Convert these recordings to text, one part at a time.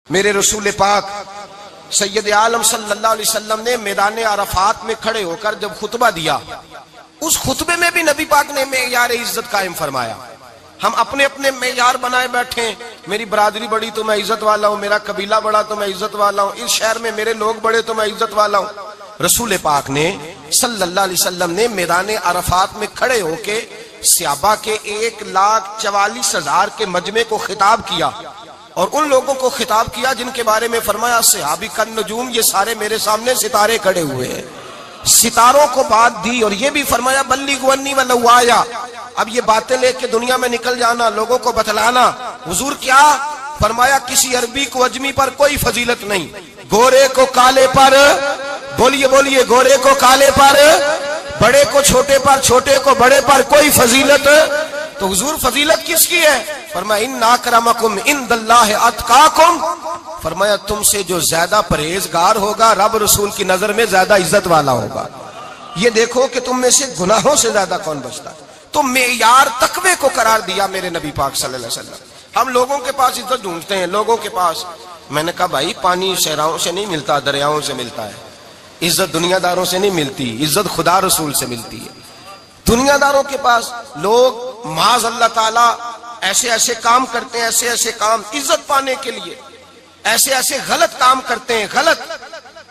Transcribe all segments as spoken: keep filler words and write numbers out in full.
मेरे रसूल पाक सैयद आलम सल्लल्लाहु अलैहि वसल्लम ने मैदान अरफात में खड़े होकर जब खुतबा दिया, उस खुतबे में भी नबी पाक ने मेयार इज्जत कायम फरमाया। हम अपने अपने मेयार बनाए बैठे, मेरी बरादरी बड़ी तो मैं इज्जत वाला हूँ, मेरा कबीला बड़ा तो मैं इज्जत वाला हूँ, इस शहर में मेरे लोग बड़े तो मैं इज्जत वाला हूँ। रसूल पाक ने सल्लल्लाहु अलैहि वसल्लम ने मैदान अरफात में खड़े होके सहाबा के एक लाख चवालीस हजार के मजमे को खिताब किया और उन लोगों को खिताब किया जिनके बारे में फरमाया सहाबी कन नजूम, ये सारे मेरे सामने सितारे खड़े हुए हैं। सितारों को बात दी और ये भी फरमाया बल्ली गुन्नी व लवाया, अब ये बातें लेके दुनिया में निकल जाना, लोगों को बतलाना। हुजूर क्या फरमाया, किसी अरबी को अजमी पर कोई फजीलत नहीं, गोरे को काले पर, बोलिए बोलिए, गोरे को काले पर, बड़े को छोटे पर, छोटे को बड़े पर कोई फजीलत। तो हुजूर फजीलत किसकी है? फरमाया इन्ना अक्रमकुम इंदल्लाहि अतकाकुम, फरमाया तुमसे जो ज्यादा परहेजगार होगा रब रसूल की नजर में ज्यादा इज्जत वाला होगा। ये देखो कि तुम में से गुनाहों से ज्यादा कौन बचता है। तो मेयार तकवे को करार दिया मेरे नबी पाक सल्लल्लाहु अलैहि वसल्लम। हम लोगों के पास इज्जत ढूंढते हैं, लोगों के पास। मैंने कहा भाई पानी सहराओं से नहीं मिलता, दरियाओं से मिलता है। इज्जत दुनियादारों से नहीं मिलती, इज्जत खुदा रसूल से मिलती है। दुनियादारों के पास लोग माज अल्लाह ताला ऐसे ऐसे काम करते हैं, ऐसे ऐसे काम इज्जत पाने के लिए, ऐसे ऐसे गलत काम करते हैं, गलत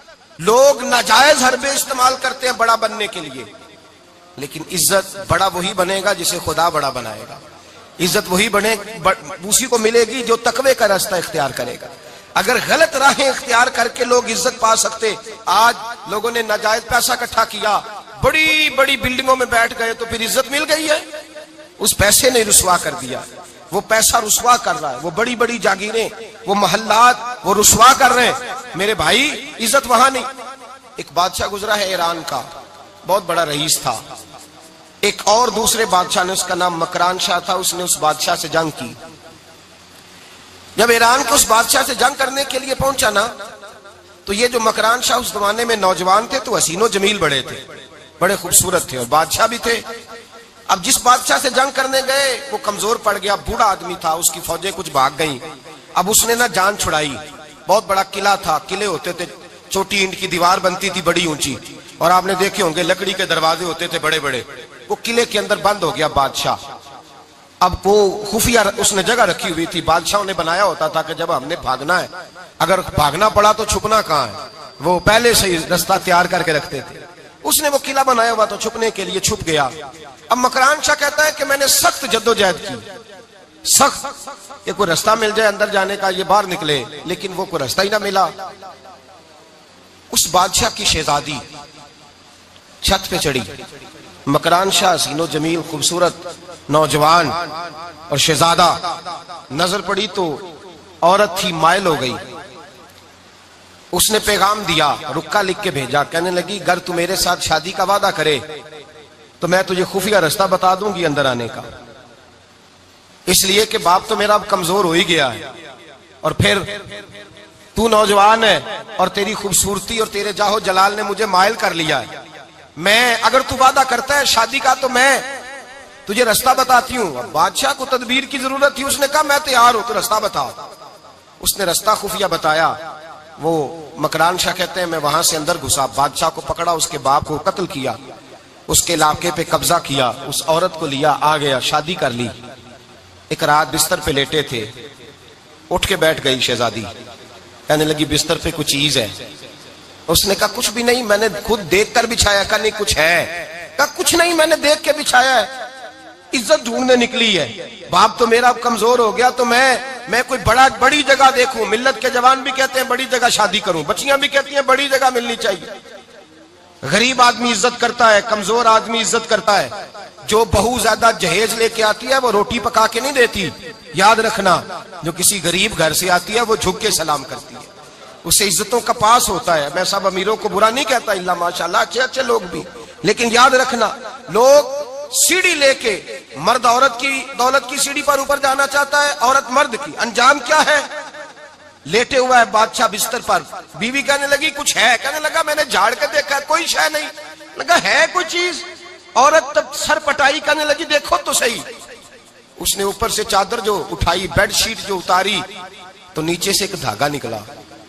लोग नाजायज हरबे इस्तेमाल करते हैं बड़ा बनने के लिए। लेकिन इज्जत बड़ा वही बनेगा जिसे खुदा बड़ा बनाएगा। इज्जत वही बने उसी को मिलेगी जो तकवे का रास्ता इख्तियार करेगा। अगर गलत राहें इख्तियार करके लोग इज्जत पा सकते, आज लोगों ने नाजायज पैसा इकट्ठा किया, बड़ी बड़ी बिल्डिंगों में बैठ गए, तो फिर इज्जत मिल गई है? उस पैसे ने रुसवा कर दिया, वो पैसा रुसवा कर रहा है, वो बड़ी बड़ी जागीरें, वो मोहल्लात, वो रुसवा कर रहे हैं। मेरे भाई इज्जत वहां नहीं। एक बादशाह गुजरा है ईरान का, बहुत बड़ा रईस था। एक और दूसरे बादशाह ने, उसका नाम मकरान शाह था, उसने उस बादशाह से जंग की। जब ईरान के उस बादशाह से जंग करने के लिए पहुंचा ना, तो ये जो मकरान शाह उस जमाने में नौजवान थे, तो हसीनो जमील बड़े थे, बड़े खूबसूरत थे और बादशाह भी थे। अब जिस बादशाह से जंग करने गए वो कमजोर पड़ गया, बूढ़ा आदमी था, उसकी फौजें कुछ भाग गईं। अब उसने ना जान छुड़ाई। बहुत बड़ा किला था, किले होते थे, छोटी ईंट की दीवार बनती थी बड़ी ऊंची, और आपने देखे होंगे लकड़ी के दरवाजे होते थे बड़े बड़े। वो किले के अंदर बंद हो गया बादशाह। अब वो खुफिया उसने जगह रखी हुई थी, बादशाह ने बनाया होता था कि जब हमने भागना है, अगर भागना पड़ा तो छुपना कहाँ है, वो पहले से ही रास्ता तैयार करके रखते थे। उसने वो किला बनाया हुआ तो छुपने के लिए छुप गया। अब मकरान शाह कहता है कि मैंने सख्त जद्दोजहद की, सख्त, ये कोई रास्ता मिल जाए अंदर जाने का, ये बाहर निकले, लेकिन वो कोई रास्ता ही ना मिला। उस बादशाह की शहजादी छत पे चढ़ी। मकरान शाह हसीनो जमील खूबसूरत नौजवान और शहजादा, नजर पड़ी तो औरत थी, मायल हो गई। उसने पैगाम दिया, रुक्का लिख के भेजा, कहने लगी अगर तू मेरे साथ शादी का वादा करे तो मैं तुझे खुफिया रास्ता बता दूंगी अंदर आने का, इसलिए कि बाप तो मेरा अब कमजोर हो ही गया है, और फिर तू नौजवान है और तेरी खूबसूरती और तेरे जाहो जलाल ने मुझे मायल कर लिया है। मैं, अगर तू वादा करता है शादी का तो मैं तुझे रास्ता बताती हूँ। बादशाह को तदबीर की जरूरत थी, उसने कहा मैं तैयार हूं, तो रास्ता बताओ। उसने रास्ता खुफिया बताया। वो मकरान शाह कहते हैं मैं वहां से अंदर घुसा, बादशाह को पकड़ा, उसके बाप को कत्ल किया, उसके इलाके पे कब्जा किया, उस औरत को लिया, आ गया, शादी कर ली। एक रात बिस्तर पे लेटे थे, उठ के बैठ गई शहजादी, कहने लगी बिस्तर पे कुछ चीज है। उसने कहा कुछ भी नहीं, मैंने खुद देख कर बिछाया। कहा नहीं कुछ है। कहा कुछ नहीं, मैंने देख के बिछाया है, इज्जत ढूंढने निकली है, बाप तो मेरा कमजोर हो गया, तो मैं मैं कोई बड़ा बड़ी जगह देखूं। मिल्लत के जवान भी कहते हैं बड़ी जगह शादी करूं, बच्चियां भी कहती हैं बड़ी जगह मिलनी चाहिए। गरीब आदमी इज्जत करता है, कमजोर आदमी इज्जत करता है। जो बहू ज्यादा जहेज लेके आती है वो रोटी पका के नहीं देती, याद रखना। जो किसी गरीब घर से आती है वो झुक के सलाम करती है, उससे इज्जतों का पास होता है। मैं सब अमीरों को बुरा नहीं कहता, इल्ला माशाल्लाह अच्छे अच्छे लोग भी, लेकिन याद रखना लोग सीढ़ी लेके, मर्द औरत की दौलत की सीढ़ी पर ऊपर जाना चाहता है, औरत मर्द की, अंजाम क्या है? लेटे हुआ है बादशाह बिस्तर पर, बीवी कहने लगी कुछ है, कहने लगा मैंने झाड़ के देखा कोई शय नहीं, लगा है कोई चीज। औरत तब सर पटाई, कहने लगी देखो तो सही। उसने ऊपर से चादर जो उठाई, बेडशीट जो उतारी, तो नीचे से एक धागा निकला,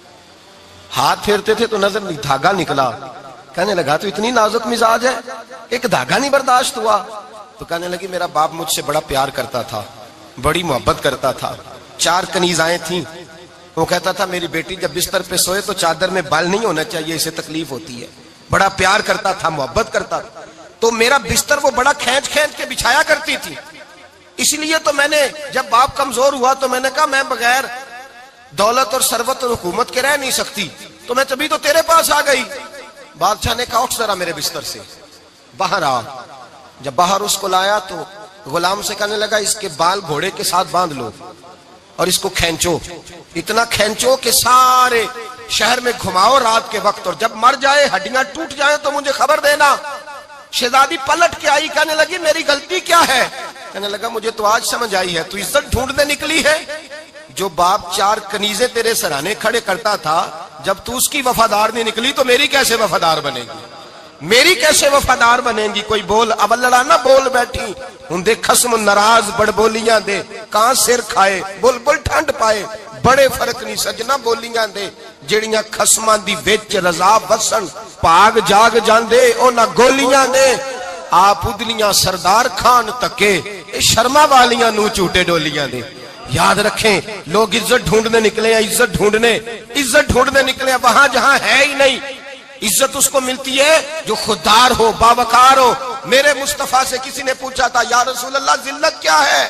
हाथ फेरते थे तो नजर नहीं, धागा निकला। कहने लगा तो इतनी नाजुक मिजाज है, एक धागा नहीं बर्दाश्त हुआ। तो कहने लगी मेरा बाप मुझसे बड़ा प्यार करता था, बड़ी मोहब्बत करता था, चार कनीजाएं थी। वो कहता था मेरी बेटी जब बिस्तर पे सोए तो चादर में बाल नहीं होना चाहिए, इसे तकलीफ होती है। बड़ा प्यार करता था, मोहब्बत करता था, तो मेरा बिस्तर वो बड़ा खींच खींच के बिछाया करती थी। इसलिए तो मैंने जब बाप कमजोर हुआ तो मैंने कहा मैं बगैर दौलत और सरवत और हुकूमत के रह नहीं सकती, तो मैं तभी तो तेरे पास आ गई। बादशाह ने कहा उठ जरा मेरे बिस्तर से, बाहर आ। जब बाहर उसको लाया तो गुलाम से कहने लगा इसके बाल घोड़े के साथ बांध लो और इसको खींचो, इतना खींचो कि सारे शहर में घुमाओ रात के वक्त, और जब मर जाए हड्डियां टूट जाए तो मुझे खबर देना। शहजादी पलट के आई, कहने लगी मेरी गलती क्या है? कहने लगा मुझे तो आज समझ आई है, तू इज्जत ढूंढने निकली है। जो बाप चार कनीजे तेरे सराहने खड़े करता था, जब तू उसकी वफादार नहीं निकली तो मेरी कैसे वफादार बनेगी, मेरी कैसे वफादार बनेगी? कोई बोल अब लड़ाना बोल बैठी उनके खस्म नाराज बड़बोलियां दे, कहां सिर खाए बुलबुल ठंड पाए, बड़े फर्क नहीं सजना बोलियां दे ਜਿਹੜੀਆਂ ਖਸਮਾਂ ਦੀ ਵਿੱਚ ਰਜ਼ਾ ਵਸਣ ਭਾਗ ਜਾਗ ਜਾਂਦੇ ਉਹਨਾਂ ਗੋਲੀਆਂ ਦੇ आप उदलियां सरदार खान तके शर्मा वालियां नू झूठे डोलियां दे। याद रखें लोग इज्जत ढूंढने निकले हैं, इज्जत ढूंढने इज्जत ढूंढने निकले हैं वहां जहां है ही नहीं। इज्जत उसको मिलती है जो खुददार हो, बावकार हो। मेरे मुस्तफा से किसी ने पूछा था या रसूल अल्लाह जिल्लत क्या है?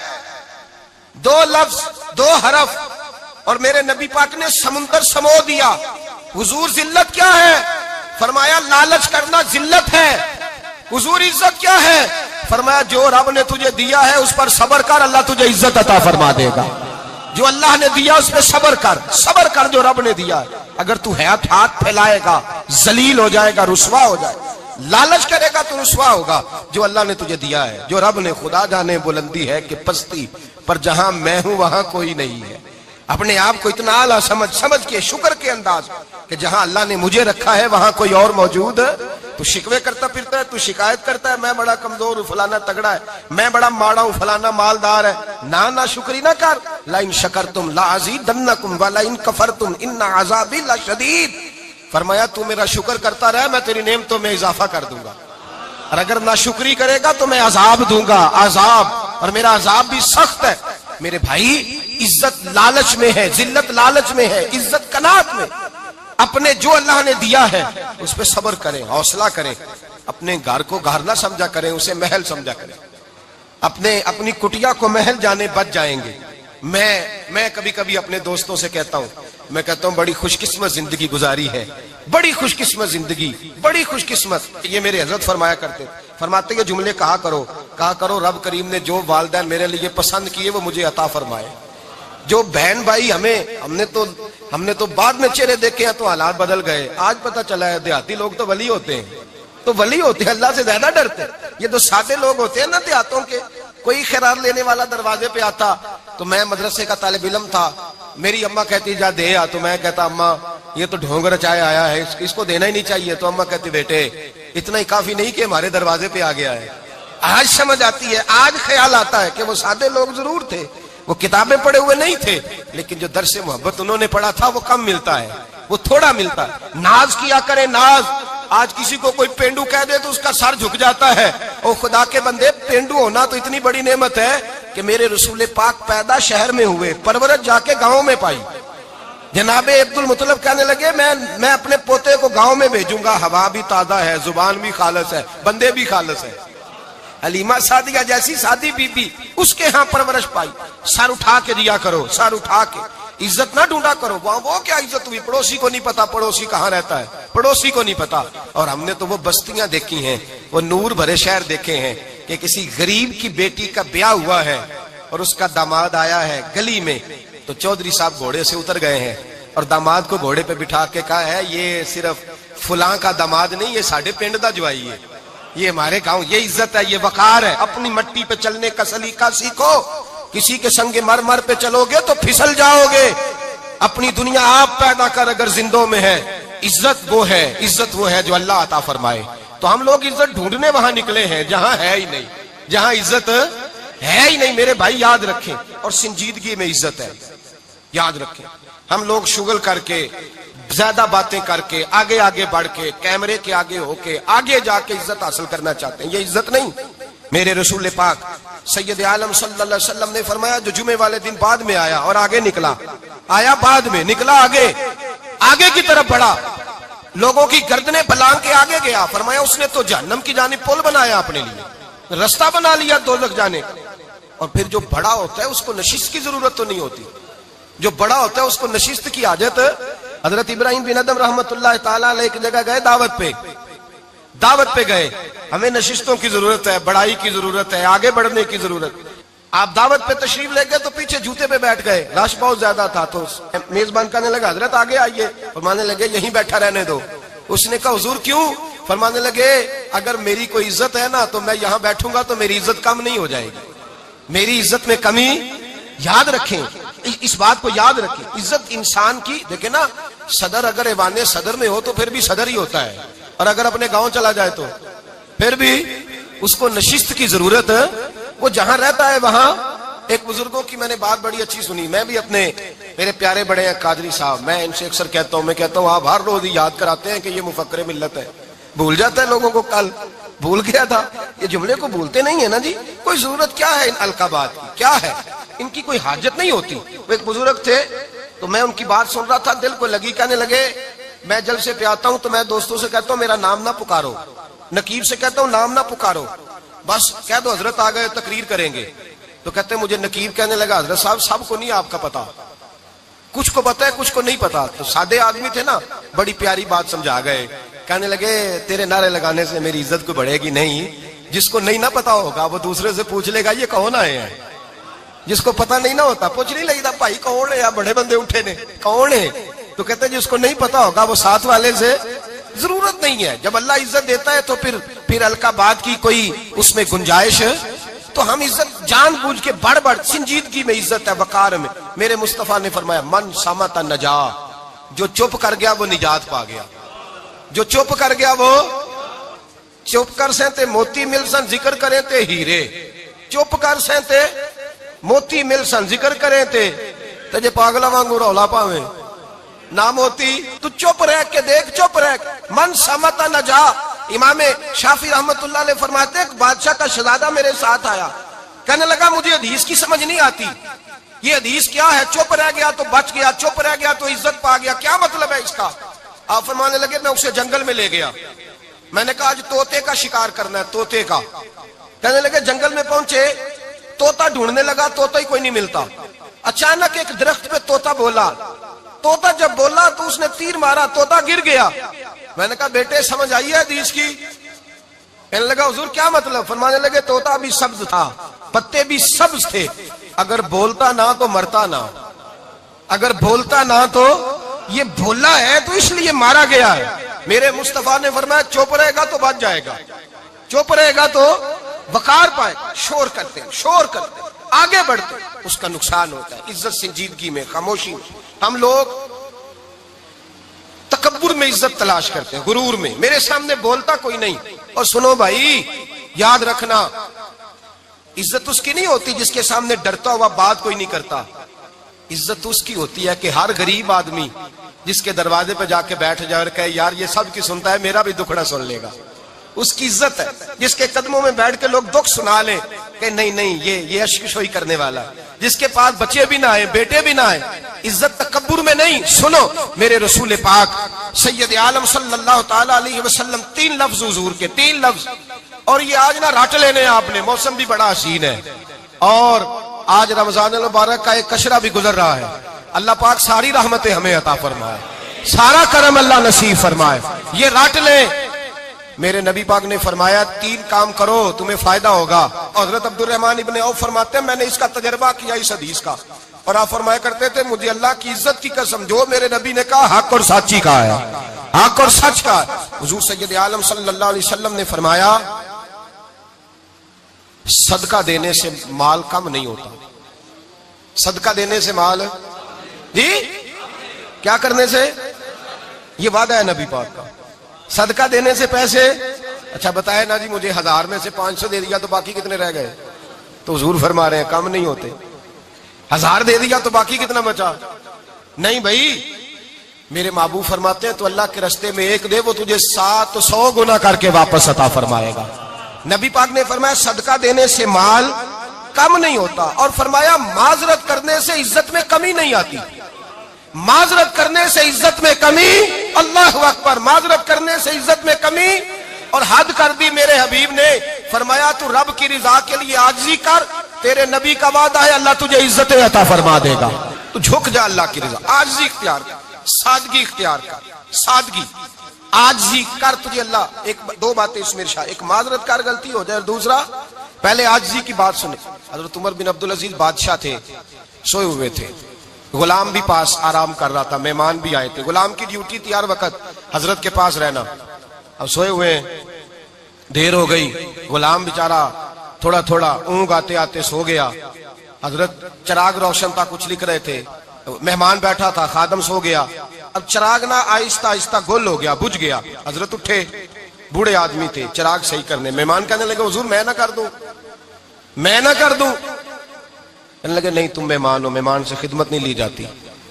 दो लफ्ज दो हरफ और मेरे नबी पाक ने समुंदर समो दिया। हुजूर जिल्लत क्या है? फरमाया लालच करना जिल्लत है। हुजूर इज्जत क्या है? फरमाया जो रब ने तुझे दिया है उस पर सब्र कर, अल्लाह तुझे इज्जत अता फरमा देगा। जो अल्लाह ने दिया उस पर सब्र कर, सब्र कर जो रब ने दिया। अगर तू हाथ हाथ फैलाएगा जलील हो जाएगा, रुसवा हो जाएगा। लालच करेगा तो रुसवा होगा। जो अल्लाह ने तुझे दिया है, जो रब ने, खुदा जाने बुलंदी है कि पस्ती, पर जहां मैं हूं वहां कोई नहीं है। अपने आप को इतना आला समझ समझ के शुक्र के अंदाज कि जहां अल्लाह ने मुझे रखा है वहां कोई और मौजूद। तू शिकवे करता फिरता है, तू शिकायत करता है मैं बड़ा कमजोर हूं, फलाना तगड़ा है, मैं बड़ा माड़ा हूं, फलाना मालदार है। ना ना शुक्री ना कर। लाइन शकरतुम लाज़ीदन्नकुम व लाइन कफरतुम इन्ना अज़ाबी लशदीद। फरमाया तू मेरा शुक्र करता रहे, मैं तेरी नेमतों में इजाफा कर दूंगा, और अगर ना शुक्री करेगा तो मैं अजाब दूंगा, अजाब, और मेरा अजाब भी सख्त है। मेरे भाई इज्जत लालच में है, जिल्लत लालच में है, इज्जत कनात में। अपने जो अल्लाह ने दिया है उस पर सब्र करें, हौसला करें। अपने घर को घर ना समझा करें, उसे महल समझा करें। अपने अपनी कुटिया को महल जाने बच जाएंगे। मैं मैं कभी कभी अपने दोस्तों से कहता हूं, मैं कहता हूं बड़ी खुशकिस्मत जिंदगी गुजारी है, बड़ी खुशकिस्मत जिंदगी, बड़ी खुशकिस्मत। ये मेरे हजरत फरमाया करते, फरमाते ये जुमले कहा करो कहा करो रब करीम ने जो वालिदैन मेरे लिए पसंद किए वो मुझे अता फरमाए। जो बहन भाई हमें हमने तो हमने तो बाद में चेहरे देखे हैं तो हालात बदल गए। आज पता चला है देहाती लोग तो वली होते हैं, तो वली होते हैं, अल्लाह से ज्यादा डरते हैं। ये तो सादे लोग होते हैं ना देहातों के। कोई खैरात लेने वाला दरवाजे पे आता तो मैं मदरसे का तालिब इल्म था, मेरी अम्मा कहती जा दे आ, तो मैं कहता अम्मा ये तो ढोंग रचाया आया है, इसको देना ही नहीं चाहिए। तो अम्मा कहती बेटे इतना ही काफी नहीं कि हमारे दरवाजे पे आ गया है। आज समझ आती है, आज ख्याल आता है कि वो सादे लोग जरूर थे, वो किताबें पढ़े हुए नहीं थे, लेकिन जो दर्से मोहब्बत उन्होंने पढ़ा था वो कम मिलता है, वो थोड़ा मिलता है। नाज किया करे नाज। आज किसी को कोई पेंडू कह दे तो उसका सर झुक जाता है। ओ खुदा के बंदे, पेंडू होना तो इतनी बड़ी नेमत है कि मेरे रसूल पाक पैदा शहर में हुए, परवरत जाके गांव में पाई। जनाबे अब्दुल मुतलब कहने लगे मैं मैं अपने पोते को गांव में भेजूंगा, हवा भी ताजा है, जुबान भी खालस है, बंदे भी खालस है। हलीमा सादिया जैसी सादी बीबी, उसके यहाँ परवरिश पाई। सर उठा के दिया करो, सर उठा के, इज्जत ना ढूंढा करो। वहां वो क्या इज्जत हुई? पड़ोसी को नहीं पता पड़ोसी कहाँ रहता है, पड़ोसी को नहीं पता। और हमने तो वो बस्तियां देखी हैं, वो नूर भरे शहर देखे हैं कि किसी गरीब की बेटी का ब्याह हुआ है और उसका दामाद आया है गली में, तो चौधरी साहब घोड़े से उतर गए हैं और दामाद को घोड़े पे बिठा के कहा है ये सिर्फ फुलां का दामाद नहीं, ये साढ़े पिंड दा जवाई है, ये हमारे गांव, ये इज्जत है, ये वकार है। अपनी मट्टी पे चलने का सलीका सीखो। किसी के संगे मर मर पे चलोगे तो फिसल जाओगे। अपनी दुनिया आप पैदा कर अगर जिंदों में है। इज्जत वो है, इज्जत वो है जो अल्लाह अता फरमाए। तो हम लोग इज्जत ढूंढने वहां निकले हैं जहां है ही नहीं, जहां इज्जत है ही नहीं। मेरे भाई याद रखें, और संजीदगी में इज्जत है, याद रखें। हम लोग शुगल करके, ज्यादा बातें करके, आगे आगे बढ़ के, कैमरे के आगे होके, आगे जाके इज्जत हासिल करना चाहते हैं। ये इज्जत नहीं। मेरे रसूल पाक सैयद आलम सल्लल्लाहु अलैहि वसल्लम ने फरमाया, जो जुमे वाले दिन बाद में आया और आगे निकला, आया बाद में, निकला आगे, आगे की तरफ बढ़ा, लोगों की गर्दनें फलांग के आगे गया। फरमाया उसने तो जहन्नम की जानिब पुल बनाया, अपने लिए रास्ता बना लिया दोज़ख जाने। और फिर जो बड़ा होता है उसको नशिस्त की जरूरत तो नहीं होती। जो बड़ा होता है उसको नशिस्त की आदत। हजरत इब्राहिम बिन अदम रहमतुल्लाह ताला अलैह एक जगह गए, दावत पे दावत पे गए। हमें नशिस्तों की जरूरत है, बड़ाई की जरूरत है, आगे बढ़ने की जरूरत। आप दावत पे तशरीफ ले गए तो पीछे जूते पे बैठ गए, रश बहुत ज्यादा था। तो मेजबान कहने लगा, हजरत आगे आइए। फरमाने लगे, यहीं बैठा रहने दो। उसने कहा, हुजूर क्यों? फरमाने लगे, अगर मेरी कोई इज्जत है ना तो मैं यहां बैठूंगा तो मेरी इज्जत कम नहीं हो जाएगी। मेरी इज्जत में कमी याद रखें, इस बात को याद रखें। इज्जत इंसान की, देखे ना, सदर अगर ऐवाने सदर में हो तो फिर भी सदर ही होता है, और अगर अपने गांव चला जाए तो फिर भी उसको नशिस्त की जरूरत है। वो जहां रहता है वहां। एक बुजुर्गों की मैंने बात बड़ी अच्छी सुनी। मैं भी अपने, मेरे प्यारे बड़े हैं कादरी साहब, मैं इनसे अक्सर कहता हूं, मैं कहता हूं आप हर रोज ही याद कराते हैं कि ये मुफक्किर मिल्लत है। भूल जाता है लोगों को, कल भूल गया था। ये जुमले को भूलते नहीं है ना जी। कोई जरूरत क्या है इन अलकाबात की, क्या है इनकी, कोई हाजत नहीं होती। वो एक बुजुर्ग थे तो मैं उनकी बात सुन रहा था, दिल को लगी। कहने लगे, मैं जल से पे आता हूं तो मैं दोस्तों से कहता हूं मेरा नाम ना पुकारो, नकीब से कहता हूं नाम ना पुकारो, बस कह दो हजरत आ गए, तकरीर करेंगे। तो कहते मुझे नकीब कहने लगा, हजरत साहब सबको नहीं आपका पता, कुछ को पता है कुछ को नहीं पता। तो सादे आदमी थे ना, बड़ी प्यारी बात समझा गए। कहने लगे, तेरे नारे लगाने से मेरी इज्जत को बढ़ेगी नहीं। जिसको नहीं ना पता होगा वो दूसरे से पूछ लेगा ये कौन आए हैं। जिसको पता नहीं ना होता पूछ नहीं लगता, भाई कौन है, या बड़े बंदे उठे ने, कौन है। तो कहते हैं जिसको नहीं पता होगा वो साथ वाले से, जरूरत नहीं है। जब अल्लाह इज्जत देता है तो फिर फिर अलकाबात की कोई उसमें गुंजाइश है। तो हम इज्जत जानबूझ के बढ़ बढ़, संजीदगी में इज्जत है, वकार में। मेरे मुस्तफा ने फरमाया, मन सामता नजा, जो चुप कर गया वो निजात पा गया। जो चुप कर गया वो, चुप कर से ते मोती मिल सन, जिक्र करें ते हीरे। चुप कर से ते मोती मिल सन, जिक्र करें ते ते जे पागला वांगू रौला पावे ना मोती। तू चुप रह के देख, चुप रह। मन समता न जा। इमाम शाफी रहमतुल्लाह अलैह फरमाते, एक बादशाह का शहजादा मेरे साथ आया, कहने लगा मुझे हदीस की समझ नहीं आती, ये हदीस क्या है, चुप रह गया तो बच गया, चुप रह गया तो इज्जत पा गया, क्या मतलब है इसका? आप फरमाने लगे, मैं उसे जंगल में ले गया। मैंने कहा आज तोते का शिकार करना है, तोते का। कहने लगे जंगल में पहुंचे, तोता ढूंढने लगा, तोता ही कोई नहीं मिलता। अचानक एक दरख्त पे तोता बोला। तोता जब बोला तो उसने तीर मारा, तोता गिर गया। मैंने कहा बेटे समझ आई है हदीस की? कहने लगा हुजूर क्या मतलब? फरमाने लगे तोता भी सब्ज था, पत्ते भी सब्ज थे, अगर बोलता ना तो मरता ना, अगर बोलता ना तो, ये भोला है तो इसलिए मारा गया है। मेरे मुस्तफा ने फरमाया चुप रहेगा तो बच जाएगा, चुप रहेगा तो वकार पाएगा। शोर करते हैं, शोर करते हैं, आगे बढ़ते हैं, उसका नुकसान होता है। इज्जत संजीदगी में, खामोशी में। हम लोग तकब्बुर में इज्जत तलाश करते हैं, गुरूर में। मेरे सामने बोलता कोई नहीं। और सुनो भाई, याद रखना, इज्जत उसकी नहीं होती जिसके सामने डरता हुआ बात कोई नहीं करता। इज्जत उसकी होती है कि हर गरीब आदमी जिसके दरवाजे पे जाके बैठ जाए और कहे यार ये सब की सुनता है, मेरा भी दुखड़ा सुन लेगा, उसकी इज्जत है। जिसके कदमों में बैठ के लोग दुख सुना ले कि नहीं नहीं ये ये अशकशोई करने वाला, जिसके पास बच्चे भी ना आए, बेटे भी ना आए। इज्जत तकब्बुर में नहीं। सुनो, मेरे रसूल पाक सैयद आलम सल्लल्लाहु ताला अलैहि वसल्लम, तीन लफ्ज हुजूर के, तीन लफ्ज। और ये आज ना रट लेने आपने, मौसम भी बड़ा हसीन है और आज रमजान मुबारक का एक कशरा भी गुजर रहा है। अल्लाह पाक सारी रहमतें हमें अता फरमाए, सारा करम अल्लाह नसीब फरमाए। ये रट ले। मेरे नबी पाक ने फरमाया तीन काम करो तुम्हें फायदा होगा। हजरत अब्दुर्रहमान इब्ने औफ फरमाते हैं मैंने इसका तजर्बा किया इस हदीस का, और आप फरमाया करते थे मुझे अल्लाह की इज्जत की कसम, जो मेरे नबी ने कहा हक और साची का है, हक और सच का है। हुजूर सैयद आलम सल्लल्लाहु अलैहि वसल्लम ने फरमाया सदका देने से माल कम नहीं होता। सदका देने से माल, जी क्या करने से? ये वादा है नबी पाक का। सदका देने से पैसे, अच्छा बताए ना जी मुझे हजार में से पांच सौ दे दिया तो बाकी कितने रह गए? तो हुजूर फरमा रहे हैं कम नहीं होते। हजार दे दिया तो बाकी कितना बचा? नहीं भाई, मेरे महबूब फरमाते हैं तो अल्लाह के रास्ते में एक दे, वो तुझे सात सौ गुना करके वापस अता फरमाएगा। नबी पाक ने फरमाया सदका देने से माल कम नहीं होता, और फरमाया माजरत करने से इज्जत में कमी नहीं आती। माजरत करने से इज्जत में कमी, अल्लाह अकबर, माजरत करने से इज्जत में कमी। और हद कर दी मेरे हबीब ने, फरमाया तू रब की रिजा के लिए आजिज़ी कर, तेरे नबी का वादा है अल्लाह तुझे इज्जत अता फरमा देगा। तू झुक जा अल्लाह की रिजा, आजिज़ी इख्तियार कर, सादगी इख्तियार कर, सादगी आजिज़ी कर, तुझे अल्लाह। एक दो बातें इसमें इरशाद, एक माजरत कर गलती हो जाए, और दूसरा पहले आजिज़ी की बात सुने। हजरत उमर बिन अब्दुल अजीज बादशाह थे, सोए हुए थे, गुलाम भी पास आराम कर रहा था, मेहमान भी आए थे। गुलाम की ड्यूटी थी हर वक्त हजरत के पास रहना। अब सोए हुए, देर हो गई, गुलाम बेचारा थोड़ा थोड़ा ऊँग आते आते सो गया। हजरत चराग रोशन था, कुछ लिख रहे थे, मेहमान बैठा था, खादम सो गया। अब चराग ना आहिस्ता आहिस्ता गुल हो गया, बुझ गया। हजरत उठे, बूढ़े आदमी थे, चराग सही करने। मेहमान कहने लगे हुजूर मैं ना कर दूं, मैं ना कर दूं। कहने लगे नहीं तुम मेहमान हो, मेहमान से खिदमत नहीं ली जाती।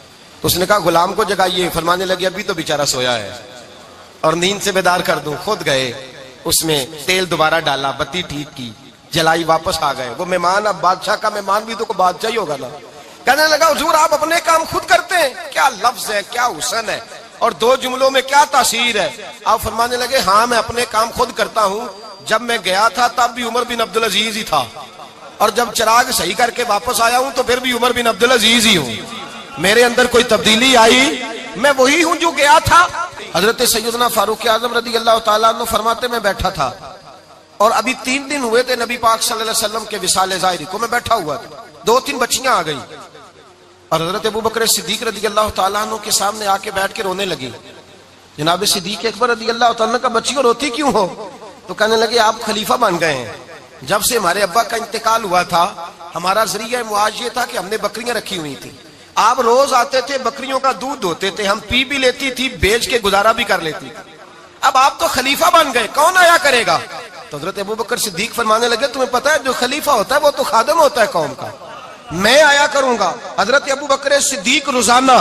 तो उसने कहा गुलाम को जगाइए। फरमाने लगे अभी तो बेचारा सोया है और नींद से बेदार कर दूं। खुद गए, उसमें तेल दोबारा डाला, बत्ती ठीक की, जलाई, वापस आ गए। वो मेहमान, अब बादशाह का मेहमान भी तो को बादशाह ही होगा ना। कहने लगा हुजूर आप अपने काम खुद करते हैं, क्या लफ्ज है, क्या हुस्न है, और दो जुमलों में क्या तासीर है। आप फरमाने लगे हाँ मैं अपने काम खुद करता हूँ। जब मैं गया था तब भी उमर बिन अब्दुल अजीज ही था, और जब चिराग सही करके वापस आया हूं तो फिर भी उमर बिन अब्दुल अजीज ही हूं। मेरे अंदर कोई तब्दीली आई, मैं वही हूं जो गया था। हजरत सैयदना फारूक आजम रदी अल्लाह ताला अन्हु फरमाते मैं बैठा था, और अभी तीन दिन हुए थे नबी पाक सल्लल्लाहु अलैहि वसल्लम के विसाले ज़ाहिरी को। मैं बैठा हुआ था, दो तीन बच्चियां आ गई, और हजरत अबू बकर सिद्दीक रदी अल्लाह ताला अन्हु के सामने आके बैठ के रोने लगी। जनाब सिद्दीक अकबर रदी अल्लाह ताला अन्हु का बच्चियों रोती क्यों हो? तो कहने लगे आप खलीफा बन गए हैं। जब से हमारे अब्बा का इंतकाल हुआ था, हमारा जरिया मुआज ये था कि हमने बकरियां रखी हुई थी। आप रोज आते थे, बकरियों का दूध धोते थे, हम पी भी लेती थी, बेच के गुजारा भी कर लेती थी। अब आप तो खलीफा बन गए, कौन आया करेगा? तो हजरत अबू बकर सिद्दीक फरमाने लगे तुम्हें पता है जो खलीफा होता है वो तो खादम होता है कौम का, मैं आया करूंगा। हजरत अबू बकर सिद्दीक रोजाना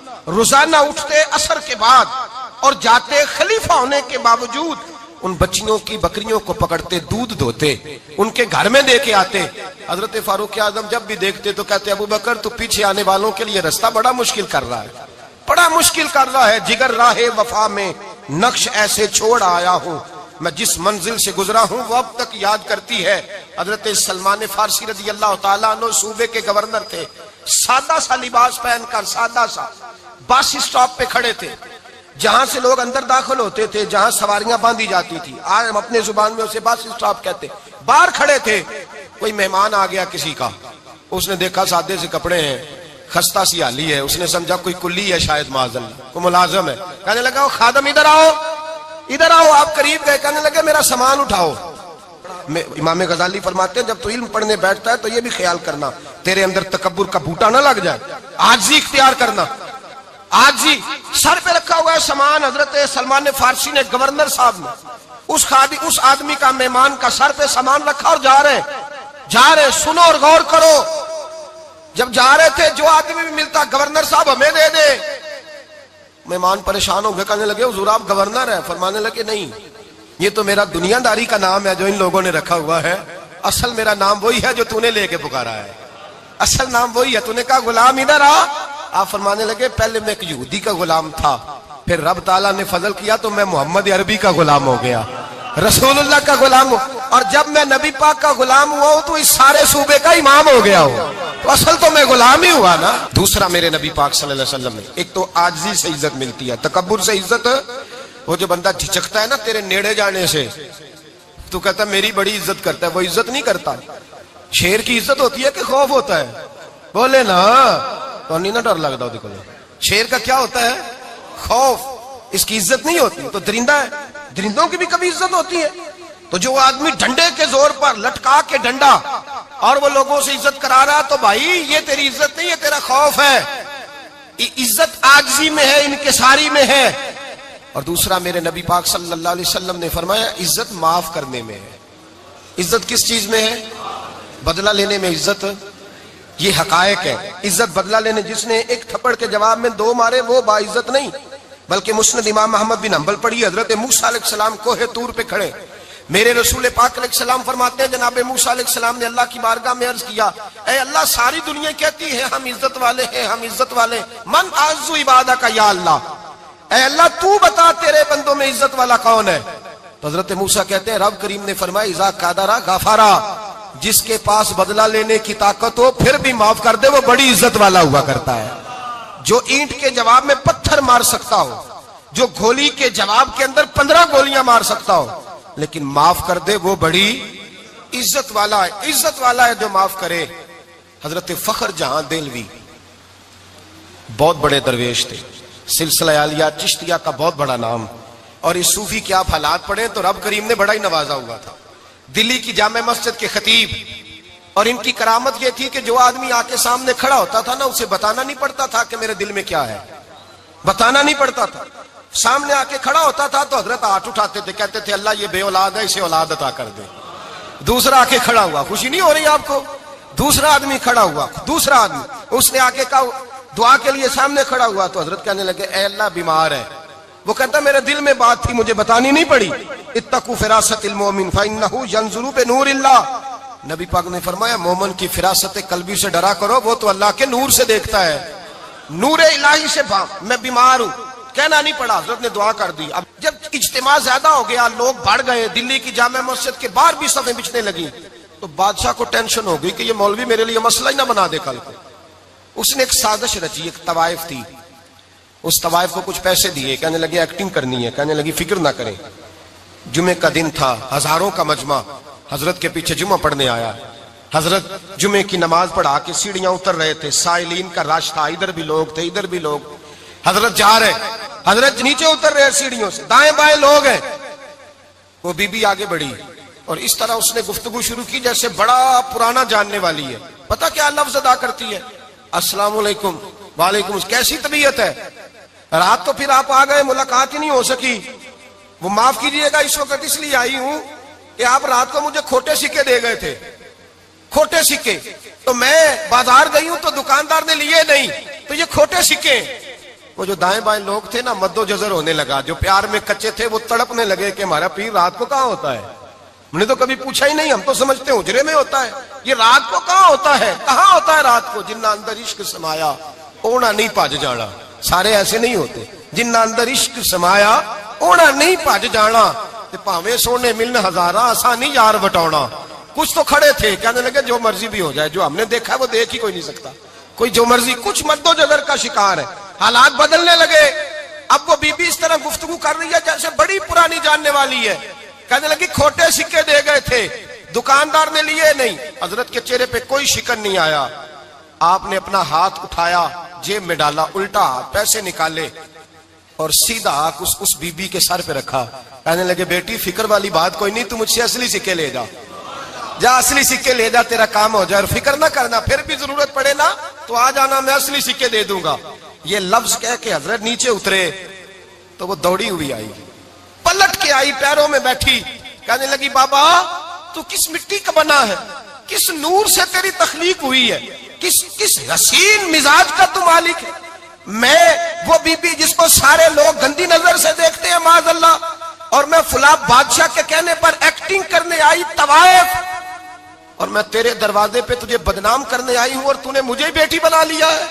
रोजाना उठते असर के बाद और जाते, खलीफा होने के बावजूद उन बच्चियों की बकरियों को पकड़ते, दूध धोते, उनके घर में दे के आते। हजरत फारूक आजम जब भी देखते तो कहते अबू बकर तू पीछे आने वालों के लिए रास्ता बड़ा मुश्किल कर रहा है, बड़ा मुश्किल कर रहा है। जिगर राहे वफा में नक्श ऐसे छोड़ आया हूँ, मैं जिस मंजिल से गुजरा हूँ वो अब तक याद करती है। हजरत सलमान फारसी रजी अल्लाह ताला अन्हु सूबे के गवर्नर थे, सादा सा लिबास पहनकर, सादा सा, बस स्टॉप पे खड़े थे, जहां से लोग अंदर दाखिल होते थे, जहां सवारियां बांधी जाती थी, आज हम अपने जुबान में उसे बस स्टॉप कहते। बाहर खड़े थे, कोई मेहमान आ गया किसी का, उसने देखा सादे से कपड़े हैं, खस्ता सी हाली है, उसने समझा कोई कुल्ली है शायद, माज़अल्लाह कोई मुलाजिम है। कहने लगा ओ खादम इधर आओ, इधर आओ। आप करीब गए, कहने लगे मेरा सामान उठाओ। इमाम गजाली फरमाते हैं जब तू इल्म पढ़ने बैठता है तो ये भी ख्याल करना तेरे अंदर तकब्बुर का बूटा ना लग जाए, आजिज़ी इख्तियार करना। आज जी सर पे रखा हुआ है सामान, हजरत सलमान फारसी ने, गवर्नर साहब ने, उस खादी उस आदमी का, मेहमान का सर पे सामान रखा और जा रहे जा रहे सुनो और गौर करो। जब जा रहे थे जो आदमी भी मिलता गवर्नर साहब हमें दे दे। मेहमान परेशान हो गए, कहने लगे हुजूर आप गवर्नर है? फरमाने लगे नहीं, ये तो मेरा दुनियादारी का नाम है जो इन लोगों ने रखा हुआ है, असल मेरा नाम वही है जो तूने लेके पुकारा है, असल नाम वही है। तूने कहा गुलाम इधर आ। आप फरमाने लगे पहले मैं एक यहूदी का गुलाम था, फिर रब ताला ने फजल किया तो मैं मोहम्मद अरबी का गुलाम हो गया, रसूलुल्लाह का गुलाम हो, और जब मैं नबी पाक का गुलाम हुआ हूं तो इस सारे सूबे का इमाम हो गया हूं, तो असल तो मैं गुलाम ही हुआ ना। दूसरा मेरे नबी पाक सल्लल्लाहु अलैहि वसल्लम ने, एक तो आजिज़ी से इज्जत मिलती है, तकब्बुर से इज्जत, वो जो बंदा झिझकता है ना तेरे नेड़े जाने से, तू कहता मेरी बड़ी इज्जत करता है, वो इज्जत नहीं करता। शेर की इज्जत होती है कि खौफ होता है? बोले ना तो नहीं ना डर लगता देखो। शेर का क्या होता है? खौफ, इसकी इज्जत नहीं होती। तो दरिंदा है, दरिंदों की भी कभी इज्जत होती है? तो जो आदमी डंडे के जोर पर लटका के डंडा और वो लोगों से इज्जत करा रहा, तो भाई ये तेरी इज्जत नहीं है, तेरा खौफ है। इज्जत आजिज़ी में है, इनकिसारी में है। और दूसरा मेरे नबी पाक सल्लल्लाहु अलैहि वसल्लम ने फरमाया इज्जत माफ करने में है। इज्जत किस चीज में है? बदला लेने में इज्जत ये हकायक है। इज्जत बदला लेने, जिसने एक थप्पड़ के जवाब में दो मारे वो बाइज्जत नहीं, बल्कि मुस्नद इमाम अहमद बिन हंबल पढ़ी, हजरत मूसा अलैहिस्सलाम कोहे तूर पे खड़े, मेरे रसूल पाक अलैहिस्सलाम फरमाते हैं जनाब मूसा अलैहिस्सलाम ने अल्लाह की बारगाह में अर्ज किया, ए अल्लाह सारी दुनिया कहती है हम इज्जत वाले हैं, हम इज्जत वाले, मन आज़्ज़ु इबादा का या अल्लाह, ए अल्लाह तू बता तेरे बंदों में इज्जत वाला कौन है। तो हजरत मूसा कहते हैं रब करीम ने फरमाया इज़ा कादरा गाफारा, जिसके पास बदला लेने की ताकत हो फिर भी माफ कर दे वो बड़ी इज्जत वाला हुआ करता है। जो ईंट के जवाब में पत्थर मार सकता हो, जो गोली के जवाब के अंदर पंद्रह गोलियां मार सकता हो, लेकिन माफ कर दे वो बड़ी इज्जत वाला है। इज्जत वाला है जो माफ करे। हजरत फखर जहां देलवी बहुत बड़े दरवेश थे, सिलसिला आलिया चिश्तिया का बहुत बड़ा नाम, और इस सूफी के आप हालात पढ़े तो रब करीम ने बड़ा ही नवाजा हुआ था। दिल्ली की जामे मस्जिद के खतीब, और इनकी करामत यह थी कि जो आदमी आके सामने खड़ा होता था ना उसे बताना नहीं पड़ता था कि मेरे दिल में क्या है, बताना नहीं पड़ता था। सामने आके खड़ा होता था तो हजरत हाथ उठाते थे, कहते थे अल्लाह ये बे औलाद है इसे औलाद अता कर दे। दूसरा आके खड़ा हुआ, खुशी नहीं हो रही आपको, दूसरा आदमी खड़ा हुआ, दूसरा आदमी उसने आके कहा दुआ के लिए सामने खड़ा हुआ तो हजरत कहने लगे ए अल्लाह बीमार है, वो कहता मेरे दिल में बात थी मुझे बतानी नहीं पड़ी। इत्तकू फिरासतिल मोमिन फइन्नहु यंजुरु बिनूरिल्लाह, नबी पाक ने फरमाया मोमिन की फिरासत कल्बी से डरा करो, वो तो अल्लाह के नूर से देखता है, नूरे इलाही से। मैं बीमार हूं कहना नहीं पड़ा, हजरत ने दुआ कर दी। अब जब इज्तिमा ज्यादा हो गया, लोग बढ़ गए, दिल्ली की जामे मस्जिद के बाहर भी सफे बिछने लगी, तो बादशाह को टेंशन हो गई कि ये मौलवी मेरे लिए मसला ही ना बना दे कल को। उसने एक साजिश रची, एक तवाइफ थी, उस तवाइफ को कुछ पैसे दिए, कहने लगे एक्टिंग करनी है, कहने लगी फिक्र ना करें। जुमे का दिन था, हजारों का मजमा हजरत के पीछे जुमा पढ़ने आया। हजरत जुमे की नमाज पढ़ा के सीढ़ियां उतर रहे थे, साइलीन का राश था, इधर भी लोग थे इधर भी लोग, हजरत जा रहे, हजरत नीचे उतर रहे सीढ़ियों से, दाएं बाएं लोग हैं। वो बीबी आगे बढ़ी और इस तरह उसने गुफ्तगू शुरू की जैसे बड़ा पुराना जानने वाली है। पता क्या लफ्ज अदा करती है, अस्सलाम वालेकुम, वालेकुम, कैसी तबीयत है, रात तो फिर आप आ गए, मुलाकात ही नहीं हो सकी, वो माफ कीजिएगा इस वक्त इसलिए आई हूं कि आप रात को मुझे खोटे सिक्के दे गए थे, खोटे सिक्के, तो मैं बाजार गई हूं तो दुकानदार ने लिए नहीं, तो ये खोटे सिक्के। वो जो दाएं बाएं लोग थे ना मद्दो जजर होने लगा, जो प्यार में कच्चे थे वो तड़पने लगे कि हमारा पीर रात को कहां होता है, हमने तो कभी पूछा ही नहीं, हम तो समझते हैं उजरे में होता है, ये रात को कहां होता है, कहां होता है रात को। जिन्ना अंदर इश्क समाया ओना नहीं भज जाना, सारे ऐसे नहीं होते, जिन्ना अंदर इश्क समाया ओना नहीं भज जाना, ते भावे सोने मिलन हजारा आसानी यार बटौना। कुछ तो खड़े थे, कहने लगे जो मर्जी भी हो जाए, जो हमने देखा है वो देख ही कोई नहीं सकता, कोई जो मर्जी, कुछ मद्दो जजर का शिकार है। हालात बदलने लगे, अब वो बीबी इस तरह गुफ्तगू कर रही है जैसे बड़ी पुरानी जानने वाली है। कहने लगी खोटे सिक्के दे गए थे, दुकानदार ने लिए नहीं। हजरत के चेहरे पे कोई शिकन नहीं आया, आपने अपना हाथ उठाया, जेब में डाला, उल्टा हाथ पैसे निकाले और सीधा हाथ उस उस बीबी के सर पे रखा। कहने लगे बेटी फिक्र वाली बात कोई नहीं, तू मुझसे असली सिक्के ले जा, जा असली सिक्के ले जा, तेरा काम हो जाए, और फिक्र ना करना, फिर भी जरूरत पड़े ना तो आ जाना, मैं असली सिक्के दे दूंगा। ये लफ्ज कह के हजरत नीचे उतरे तो वो दौड़ी हुई आई, पलट के आई, पैरों में बैठी, कहने लगी बाबा तू किस मिट्टी का बना है, किस नूर से तेरी तखलीक हुई है, किस किस हसीन मिजाज का तू मालिक है। मैं वो बीबी जिसको सारे लोग गंदी नजर से देखते हैं माज़अल्लाह, और मैं फुला बादशाह के कहने पर एक्टिंग करने आई तवाइफ, और मैं तेरे दरवाजे पे तुझे बदनाम करने आई हूं और तूने मुझे बेटी बना लिया है।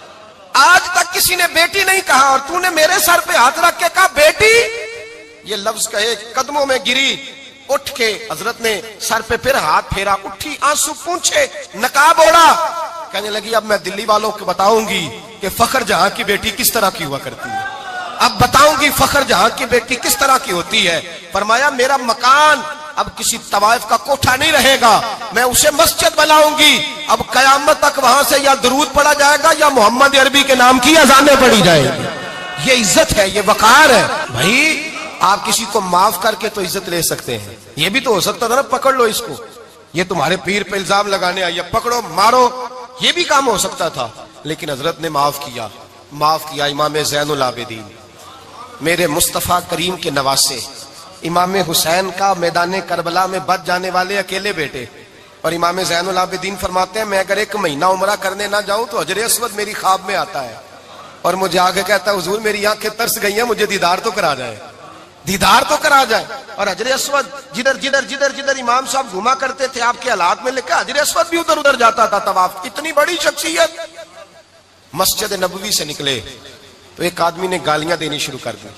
आज तक किसी ने बेटी नहीं कहा और तूने मेरे सर पे हाथ रख के कहा बेटी। ये लफ्ज कहे कदमों में गिरी, उठ के हजरत ने सर पे फिर हाथ फेरा, उठी, आंसू पूछे, नकाब ओढ़ा, कहने लगी अब मैं दिल्ली वालों को बताऊंगी कि फखर जहां की बेटी किस तरह की हुआ करती है, अब बताऊंगी फखर जहां की बेटी किस तरह की होती है। फरमाया मेरा मकान अब किसी तवाइफ का कोठा नहीं रहेगा, मैं उसे मस्जिद बनाऊंगी, अब कयामत तक वहां से या दरूद पढ़ा जाएगा या मोहम्मद अरबी के नाम की अजानें पढ़ी जाएगी। ये इज्जत है, ये वकार है। भाई आप किसी को माफ करके तो इज्जत ले सकते हैं, ये भी तो हो सकता था ना पकड़ लो इसको, ये तुम्हारे पीर पे इल्जाम लगाने आई है, पकड़ो मारो, ये भी काम हो सकता था, लेकिन हजरत ने माफ किया। माफ किया इमाम ज़ैनुल आबिदीन, मेरे मुस्तफ़ा करीम के नवासे, इमाम हुसैन का मैदान करबला में बच जाने वाले अकेले बेटे, और इमाम ज़ैनुल आबिदीन फरमाते हैं, मैं अगर एक महीना उम्रा करने ना जाऊं तो हजर अस्वद मेरी ख्वाब में आता है और मुझे आगे कहता है, हुजूर मेरी आंखें तरस गई हैं, मुझे दीदार तो करा जाए, दीदार तो करा जाए। और हजर अस्वद जिधर जिधर जिधर जिधर इमाम साहब घुमा करते थे आपके हालात में लिखा, हजर अस्वद भी उधर उधर जाता था तवाफ। इतनी बड़ी शख्सियत। मस्जिद नबवी से निकले तो एक आदमी ने गालियां देनी शुरू कर दी।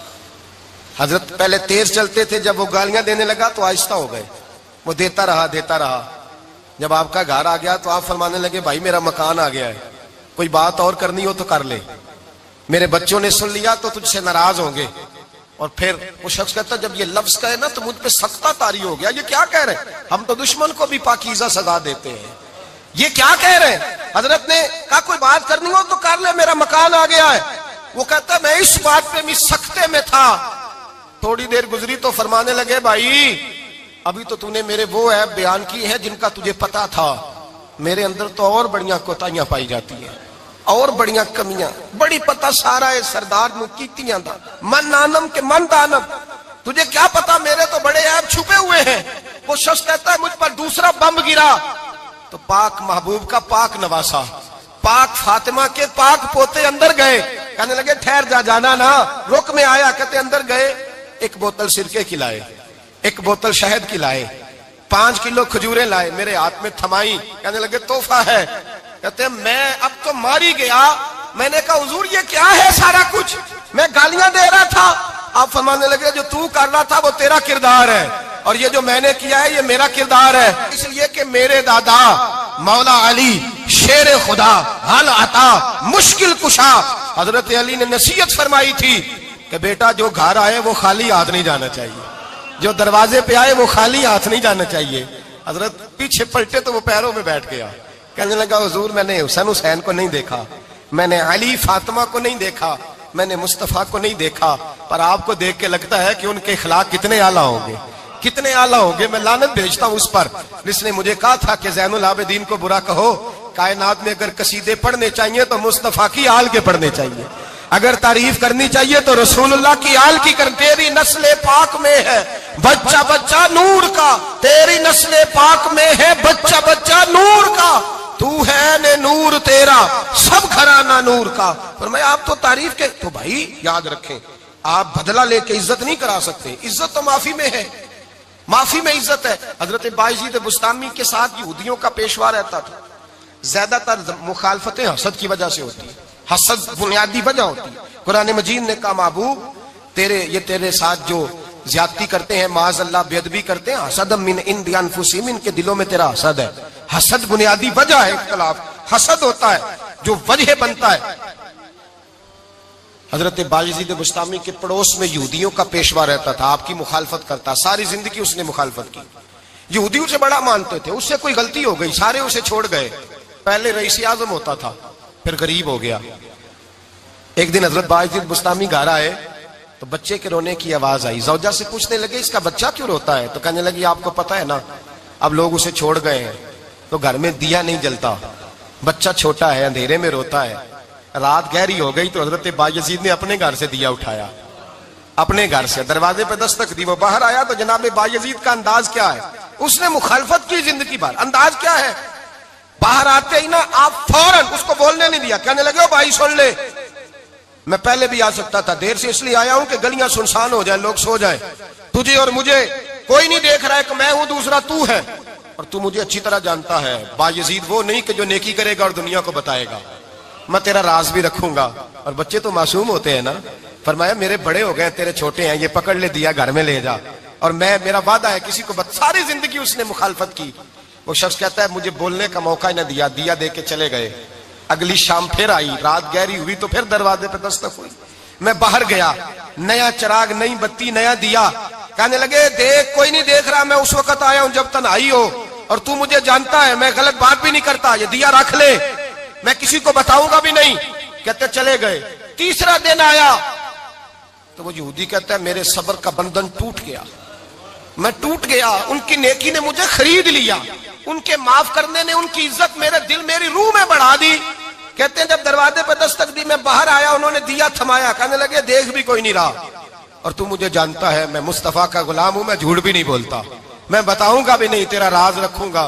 हजरत पहले तेज चलते थे, जब वो गालियां देने लगा तो आहिस्ता हो गए। वो देता रहा देता रहा। जब आपका घर आ गया तो आप फरमाने लगे, भाई मेरा मकान आ गया है, कोई बात और करनी हो तो कर ले, मेरे बच्चों ने सुन लिया तो तुझसे नाराज होंगे। और फिर वो शख्स कहता, जब ये लफ्ज कहे ना तो मुझ पे सख्ता तारी हो गया, ये क्या कह रहे हैं, हम तो दुश्मन को भी पाकीज़ा सजा देते हैं, ये क्या कह रहे हैं। हजरत ने कहा, कोई बात करनी हो तो कर ले, मेरा मकान आ गया है। वो कहता, मैं इस बात पे भी सख्ते में था। थोड़ी देर गुजरी तो फरमाने लगे, भाई अभी तो तूने मेरे वो ऐप बयान की है जिनका तुझे पता था, मेरे अंदर तो और बढ़िया कोताहियां पाई जाती हैं, और बढ़िया कमियां, बड़ी पता सारा है सरदार नु कीतियां दा, मन नानम के मन दानम, तुझे क्या पता मेरे तो बड़े ऐप छुपे हुए हैं। वो शख्स कहता है, मुझ पर दूसरा बम गिरा तो पाक महबूब का पाक नवासा, पाक फातिमा के पाक पोते अंदर गए। कहने लगे, ठहर जा, जाना ना, रुक में आया। कहते अंदर गए, एक बोतल सिरके की लाए, एक बोतल शहद की लाए, पांच किलो खजूरें लाए, मेरे हाथ में थमाई। कहने लगे, तोहफा है। कहते मैं अब तो मारी गया। मैंने कहा, हुजूर ये क्या है सारा कुछ, मैं गालियां दे रहा था। आप फरमाने लगे, जो तू कर रहा था वो तेरा किरदार है और ये जो मैंने किया है ये मेरा किरदार है। इसलिए कि मेरे दादा मौला अली शेर खुदा हल आता मुश्किल कुशा, हजरत अली ने नसीहत फरमाई थी कि बेटा जो घर आए वो खाली हाथ नहीं जाना चाहिए, जो दरवाजे पे आए वो खाली हाथ नहीं जाना चाहिए। हजरत पीछे पलटे तो वो पैरों में बैठ गया। कहने लगा, हुजूर मैंने हुसैन हुसैन को नहीं देखा, मैंने अली फातिमा को नहीं देखा, मैंने मुस्तफा को नहीं देखा, पर आपको देख के लगता है कि उनके खिलाफ कितने आला होंगे, कितने आला होंगे। मैं लानत भेजता हूं उस पर जिसने मुझे कहा था कि ज़ैनुल आबिदीन को बुरा कहो, कायनात में अगर कसीदे पढ़ने चाहिए तो मुस्तफा की आल के पढ़ने चाहिए, अगर तारीफ करनी चाहिए तो रसूलुल्लाह की आल की कर। तेरी नस्ले पाक में है बच्चा बच्चा नूर का, तेरी नस्ले पाक में है बच्चा बच्चा नूर का, तू है ने नूर तेरा सब घराना नूर का। पर मैं आप तो तारीफ के, तो भाई याद रखें, आप बदला लेके इज्जत नहीं करा सकते, इज्जत तो माफी में है, माफी में इज्जत है। हजरत बायजीद बुस्तामी के साथ यहूदियों का पेशवा रहता था। ज्यादातर मुखालफतें हसद की वजह से होती है, हसद बुनियादी वजह होती है। कुरान मजीद ने कहा, महबूब तेरे ये तेरे साथ जो ज्यादती करते हैं, माज अल्लाह बेअदबी करते हैं, हसद मिन इंदी अनफुसिहिम, इनके दिलों में तेरा हसद है। हसद बुनियादी वजह है, इख्तिलाफ हसद होता है जो वजह बनता है। हजरत बायजीद बुस्तामी के पड़ोस में यहूदियों का पेशवा रहता था, आपकी मुखालफत करता, सारी जिंदगी उसने मुखालफत की, यहूदियों से बड़ा मानते थे, उससे कोई गलती हो गई सारे उसे छोड़ गए। पहले रईस आजम होता था, फिर गरीब हो गया। एक दिन हजरत बायजीद बुस्तामी घर आए तो बच्चे के रोने की आवाज आई। जौजा से पूछने लगे, इसका बच्चा क्यों रोता है? तो कहने लगी, आपको पता है ना, अब लोग उसे छोड़ गए हैं तो घर में दिया नहीं जलता, बच्चा छोटा है, अंधेरे में रोता है। रात गहरी हो गई तो हजरत बायजीद ने अपने घर से दिया उठाया, अपने घर से दरवाजे पे दस्तक दी। वो बाहर आया तो जनाब बायजीद का अंदाज क्या है, उसने मुखालफत की जिंदगी भर। अंदाज क्या है, बाहर आते ही ना आप फौरन उसको बोलने नहीं दिया, कहने लगे, ओ भाई सुन ले, मैं पहले भी आ सकता था, देर से इसलिए आया हूं कि गलियां सुनसान हो जाए, लोग सो जाए, तुझे और मुझे कोई नहीं देख रहा है कि मैं हूं, दूसरा तू है, और तू मुझे अच्छी तरह जानता है। बायजीद वो नहीं कि जो नेकी करेगा और दुनिया को बताएगा, मैं तेरा राज भी रखूंगा। और बच्चे तो मासूम होते हैं ना। फरमाया, मेरे बड़े हो गए, तेरे छोटे हैं, ये पकड़ ले दिया, घर में ले जा, और मैं मेरा वादा है किसी को बत... सारी जिंदगी उसने मुखालफत की। वो शख्स कहता है, मुझे बोलने का मौका ही ना दिया, दिया दे के चले गए। अगली शाम फिर आई, रात गहरी हुई तो फिर दरवाजे पे दस्तक हुई। मैं बाहर गया, नया चिराग, नई बत्ती, नया दिया। कहने लगे, देख कोई नहीं देख रहा, मैं उस वक्त आया हूं जब तन्हाई हो, और तू मुझे जानता है, मैं गलत बात भी नहीं करता, ये दिया रख ले, मैं किसी को बताऊंगा भी नहीं। कहते चले गए। तीसरा दिन आया तो वो यहूदी कहता है, मेरे सब्र का बंधन टूट गया, मैं टूट गया, उनकी नेकी ने मुझे खरीद लिया, उनके माफ करने ने उनकी इज्जत मेरे दिल मेरी रूह में बढ़ा दी। कहते हैं, जब दरवाजे पर दस्तक दी, मैं बाहर आया, उन्होंने दिया थमाया, कहने लगे, देख भी कोई नहीं रहा, और तू मुझे जानता है, मैं मुस्तफा का गुलाम हूं, मैं झूठ भी नहीं बोलता, मैं बताऊंगा भी नहीं, तेरा राज रखूंगा।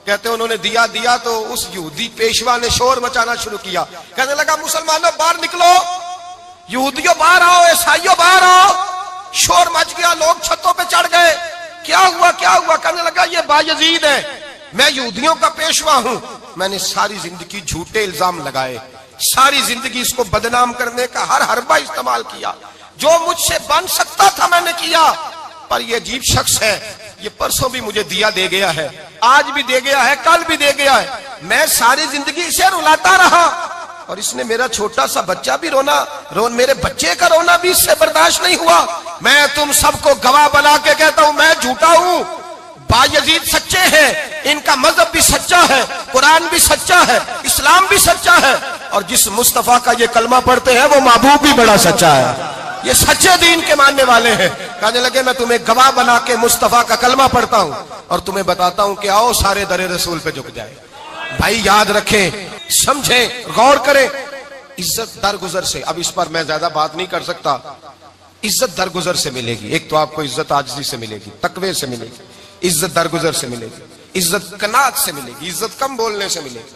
कहते उन्होंने दिया दिया तो उस यहूदी पेशवा ने शोर मचाना शुरू किया, कहने लगा मुसलमानों बाहर निकलो, यहूदियों बाहर आओ, ईसाइयों बाहर आओ। शोर मच गया, लोग छतों पे चढ़ गए। क्या हुआ क्या हुआ? कहने लगा ये बायजीद है, मैं यहूदियों का पेशवा हूं। मैंने सारी जिंदगी झूठे इल्जाम लगाए, सारी जिंदगी इसको बदनाम करने का हर हरबा इस्तेमाल किया, जो मुझसे बन सकता था मैंने किया। पर ये अजीब शख्स है, ये परसों भी मुझे दिया दे गया है, आज भी दे गया है, कल भी दे गया है। मैं सारी जिंदगी इसे रुलाता रहा और इसने मेरा छोटा सा बच्चा भी रोना रो मेरे बच्चे का रोना भी इससे बर्दाश्त नहीं हुआ। मैं तुम सबको गवाह बना के कहता हूं मैं झूठा हूं, बायजीद सच्चे हैं, इनका मजहब भी सच्चा है, कुरान भी सच्चा है, इस्लाम भी सच्चा है, और जिस मुस्तफा का ये कलमा पढ़ते हैं वो महबूब भी बड़ा सच्चा है, ये सच्चे दीन के मानने वाले हैं। कहने लगे मैं तुम्हें गवाह बना के मुस्तफा का कलमा पढ़ता हूं और तुम्हें बताता हूं कि आओ सारे दरे रसूल पे झुक जाए। भाई याद रखें, समझें, गौर करें, इज्जत दरगुजर से, अब इस पर मैं ज्यादा बात नहीं कर सकता, इज्जत दरगुजर से मिलेगी। एक तो आपको इज्जत आजिज़ी से मिलेगी, तकवे से मिलेगी, इज्जत दरगुजर से मिलेगी, इज्जत कनात से मिलेगी, इज्जत कम बोलने से मिलेगी।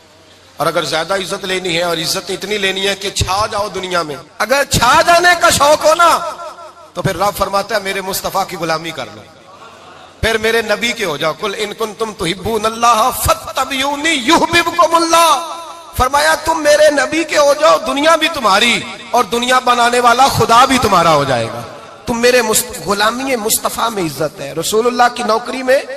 और अगर ज्यादा इज्जत लेनी है और इज्जत इतनी लेनी है कि छा जाओ दुनिया में, अगर छा जाने का शौक हो ना तो फिर रब फरमाता है मेरे मुस्तफा की गुलामी कर लो, फिर मेरे नबी के हो जाओ। कुल इन कुन तुम तुहिब्बूनल्लाह फत्तबिऊनी युहबिबकुमुल्लाह। फरमाया तुम मेरे नबी के हो जाओ, दुनिया भी तुम्हारी और दुनिया बनाने वाला खुदा भी तुम्हारा हो जाएगा। तुम मेरे गुलामी मुस्तफा में इज्जत है, रसूलुल्लाह की नौकरी में,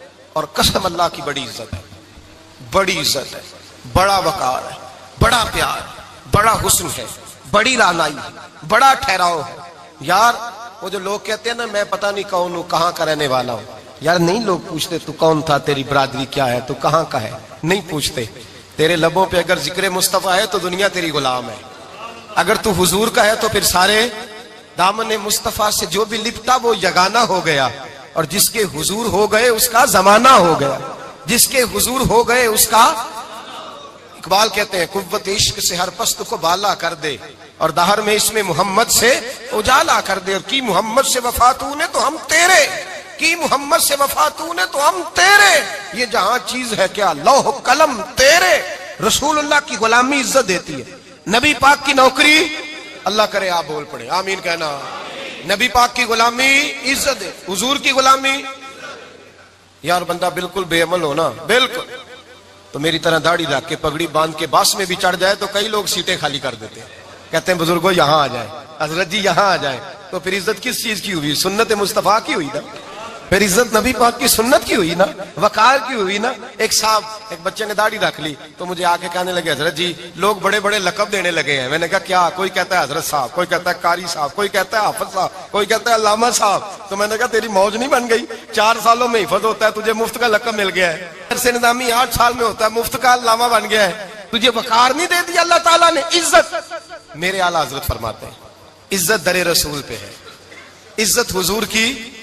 और कसम अल्लाह की बड़ी इज्जत है, बड़ी इज्जत है, बड़ा वकार है, बड़ा प्यार, बड़ा हुस्न है, बड़ी रानाई है, बड़ा ठहराव है। यार वो जो लोग कहते हैं ना मैं पता नहीं कौन हूं, कहां का रहने वाला हूं, यार नहीं लोग पूछते तू कौन था, तेरी बरादरी क्या है, तू कहां का है, नहीं पूछते। तेरे लबों पे अगर जिक्र मुस्तफा है तो दुनिया तेरी गुलाम है, अगर तू हुजूर का है तो फिर सारे दामन मुस्तफा से जो भी लिपटा वो यगाना हो गया, और जिसके हुजूर हो गए उसका जमाना हो गया, जिसके हुजूर हो गए उसका। इकबाल कहते हैं कुव्वत इश्क से हर पस्त को बाला कर दे और दहर में इसमें मोहम्मद से उजाला कर दे। और की मोहम्मद से वफा तूने तो हम तेरे, की मोहम्मद से वफा तूने तो हम तेरे, ये जहां चीज है क्या लौह कलम तेरे। रसूलुल्लाह की गुलामी इज्जत देती है, नबी पाक की नौकरी, अल्लाह करे आप बोल पड़े आमीन कहना, नबी पाक की गुलामी इज्जत दे, हुजूर की गुलामी। यार बंदा बिल्कुल बेअमल हो ना, बिल्कुल, तो मेरी तरह दाढ़ी रख के पगड़ी बांध के बस में भी चढ़ जाए तो कई लोग सीटें खाली कर देते हैं, कहते हैं बुजुर्गों यहां आ जाए, हजरत जी यहां आ जाए। तो फिर इज्जत किस चीज की हुई? सुन्नत मुस्तफा की हुई ना, फिर इज्जत नबी पाक की सुन्नत की हुई ना, वकार की हुई ना। एक साहब, एक बच्चे ने दाढ़ी रख ली तो मुझे आके कहने लगे हजरत जी लोग बड़े बड़े लकब देने लगे हैं। मैंने कहा क्या? कोई कहता है हजरत साहब, कोई कहता है कारी साहब, कोई कहता है हाफिज साहब, कोई कहता है अल्लामा साहब। तो मैंने कहा तेरी मौज नहीं बन गई, चार सालों में हिफज होता है, तुझे मुफ्त का लकब मिल गया है, से निजामी आठ साल में होता है, मुफ्त का अल्लामा बन गया है, तुझे वकार नहीं दे दिया अल्लाह ताला ने, इज्जत। मेरे आला हजरत फरमाते हैं इज्जत दरे रसूल पे है, इज्जत हुजूर की।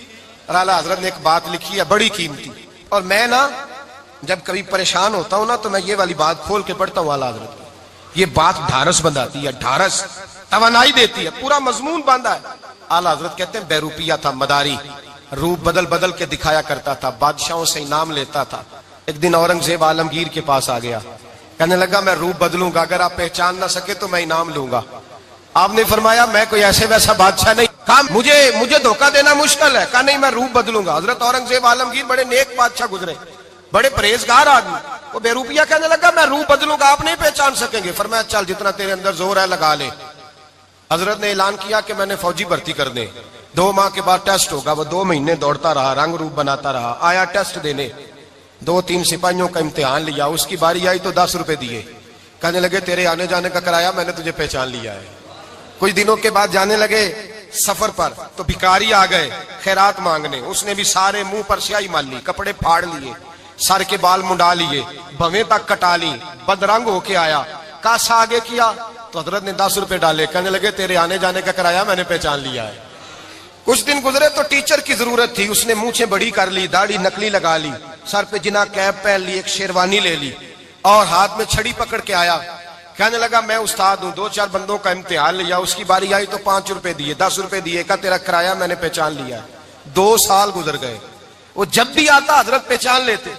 और आला हजरत ने एक बात लिखी है बड़ी कीमती, और मैं ना जब कभी परेशान होता हूं ना तो मैं ये वाली बात खोल के पढ़ता हूं आला हजरत की। ये बात ढारस बंधाती है, ढारस तवानाई देती है, पूरा मजमून बांधा है। आला हजरत कहते हैं बेरूपिया था मदारी, रूप बदल बदल के दिखाया करता था, बादशाहों से इनाम लेता था। एक दिन औरंगजेब आलमगीर के पास आ गया, कहने लगा मैं रूप बदलूंगा, अगर आप पहचान ना सके तो मैं इनाम लूंगा। आपने फरमाया मैं कोई ऐसे वैसा बादशाह नहीं, कहा मुझे मुझे धोखा देना मुश्किल है, कहा नहीं मैं रूप बदलूंगा। हजरत औरंगजेब आलमगीर बड़े नेक बादशाह गुजरे, बड़े परहेजगार आदमी, वो बेरूपिया कहने लगा मैं रूप बदलूंगा, आप नहीं पहचान सकेंगे। फरमाया चल जितना तेरे अंदर जोर है लगा ले। हजरत ने ऐलान किया कि मैंने फौजी भर्ती कर दे, दो माह के बाद टेस्ट होगा। वो दो महीने दौड़ता रहा, रंग रूप बनाता रहा, आया टेस्ट देने, दो तीन सिपाहियों का इम्तिहान लिया, उसकी बारी आई तो दस रुपए दिए, कहने लगे तेरे आने जाने का किराया मैंने तुझे पहचान लिया है। कुछ दिनों के बाद जाने लगे सफर पर तो भिखारी आ गए खैरात मांगने, उसने भी सारे मुंह पर स्याही मार ली, कपड़े फाड़ लिए, सर के बाल मुंडा लिए, भवें तक कटा ली, बदरंग होके आया, कासा आगे किया तो हजरत ने दस रुपए डाले, कहने लगे तेरे आने जाने का किराया मैंने पहचान लिया है। कुछ दिन गुजरे तो टीचर की जरूरत थी, उसने मूछें बड़ी कर ली, दाढ़ी नकली लगा ली, सर पे जिना कैप पहन ली, एक शेरवानी ले ली और हाथ में छड़ी पकड़ के आया, कहने लगा मैं उस्ताद हूं, दो चार बंदों का इम्तिहान लिया, उसकी बारी आई तो पांच रुपए दिए, दस रुपए दिए, का तेरा किराया मैंने पहचान लिया। दो साल गुजर गए, वो जब भी आता हजरत पहचान लेते,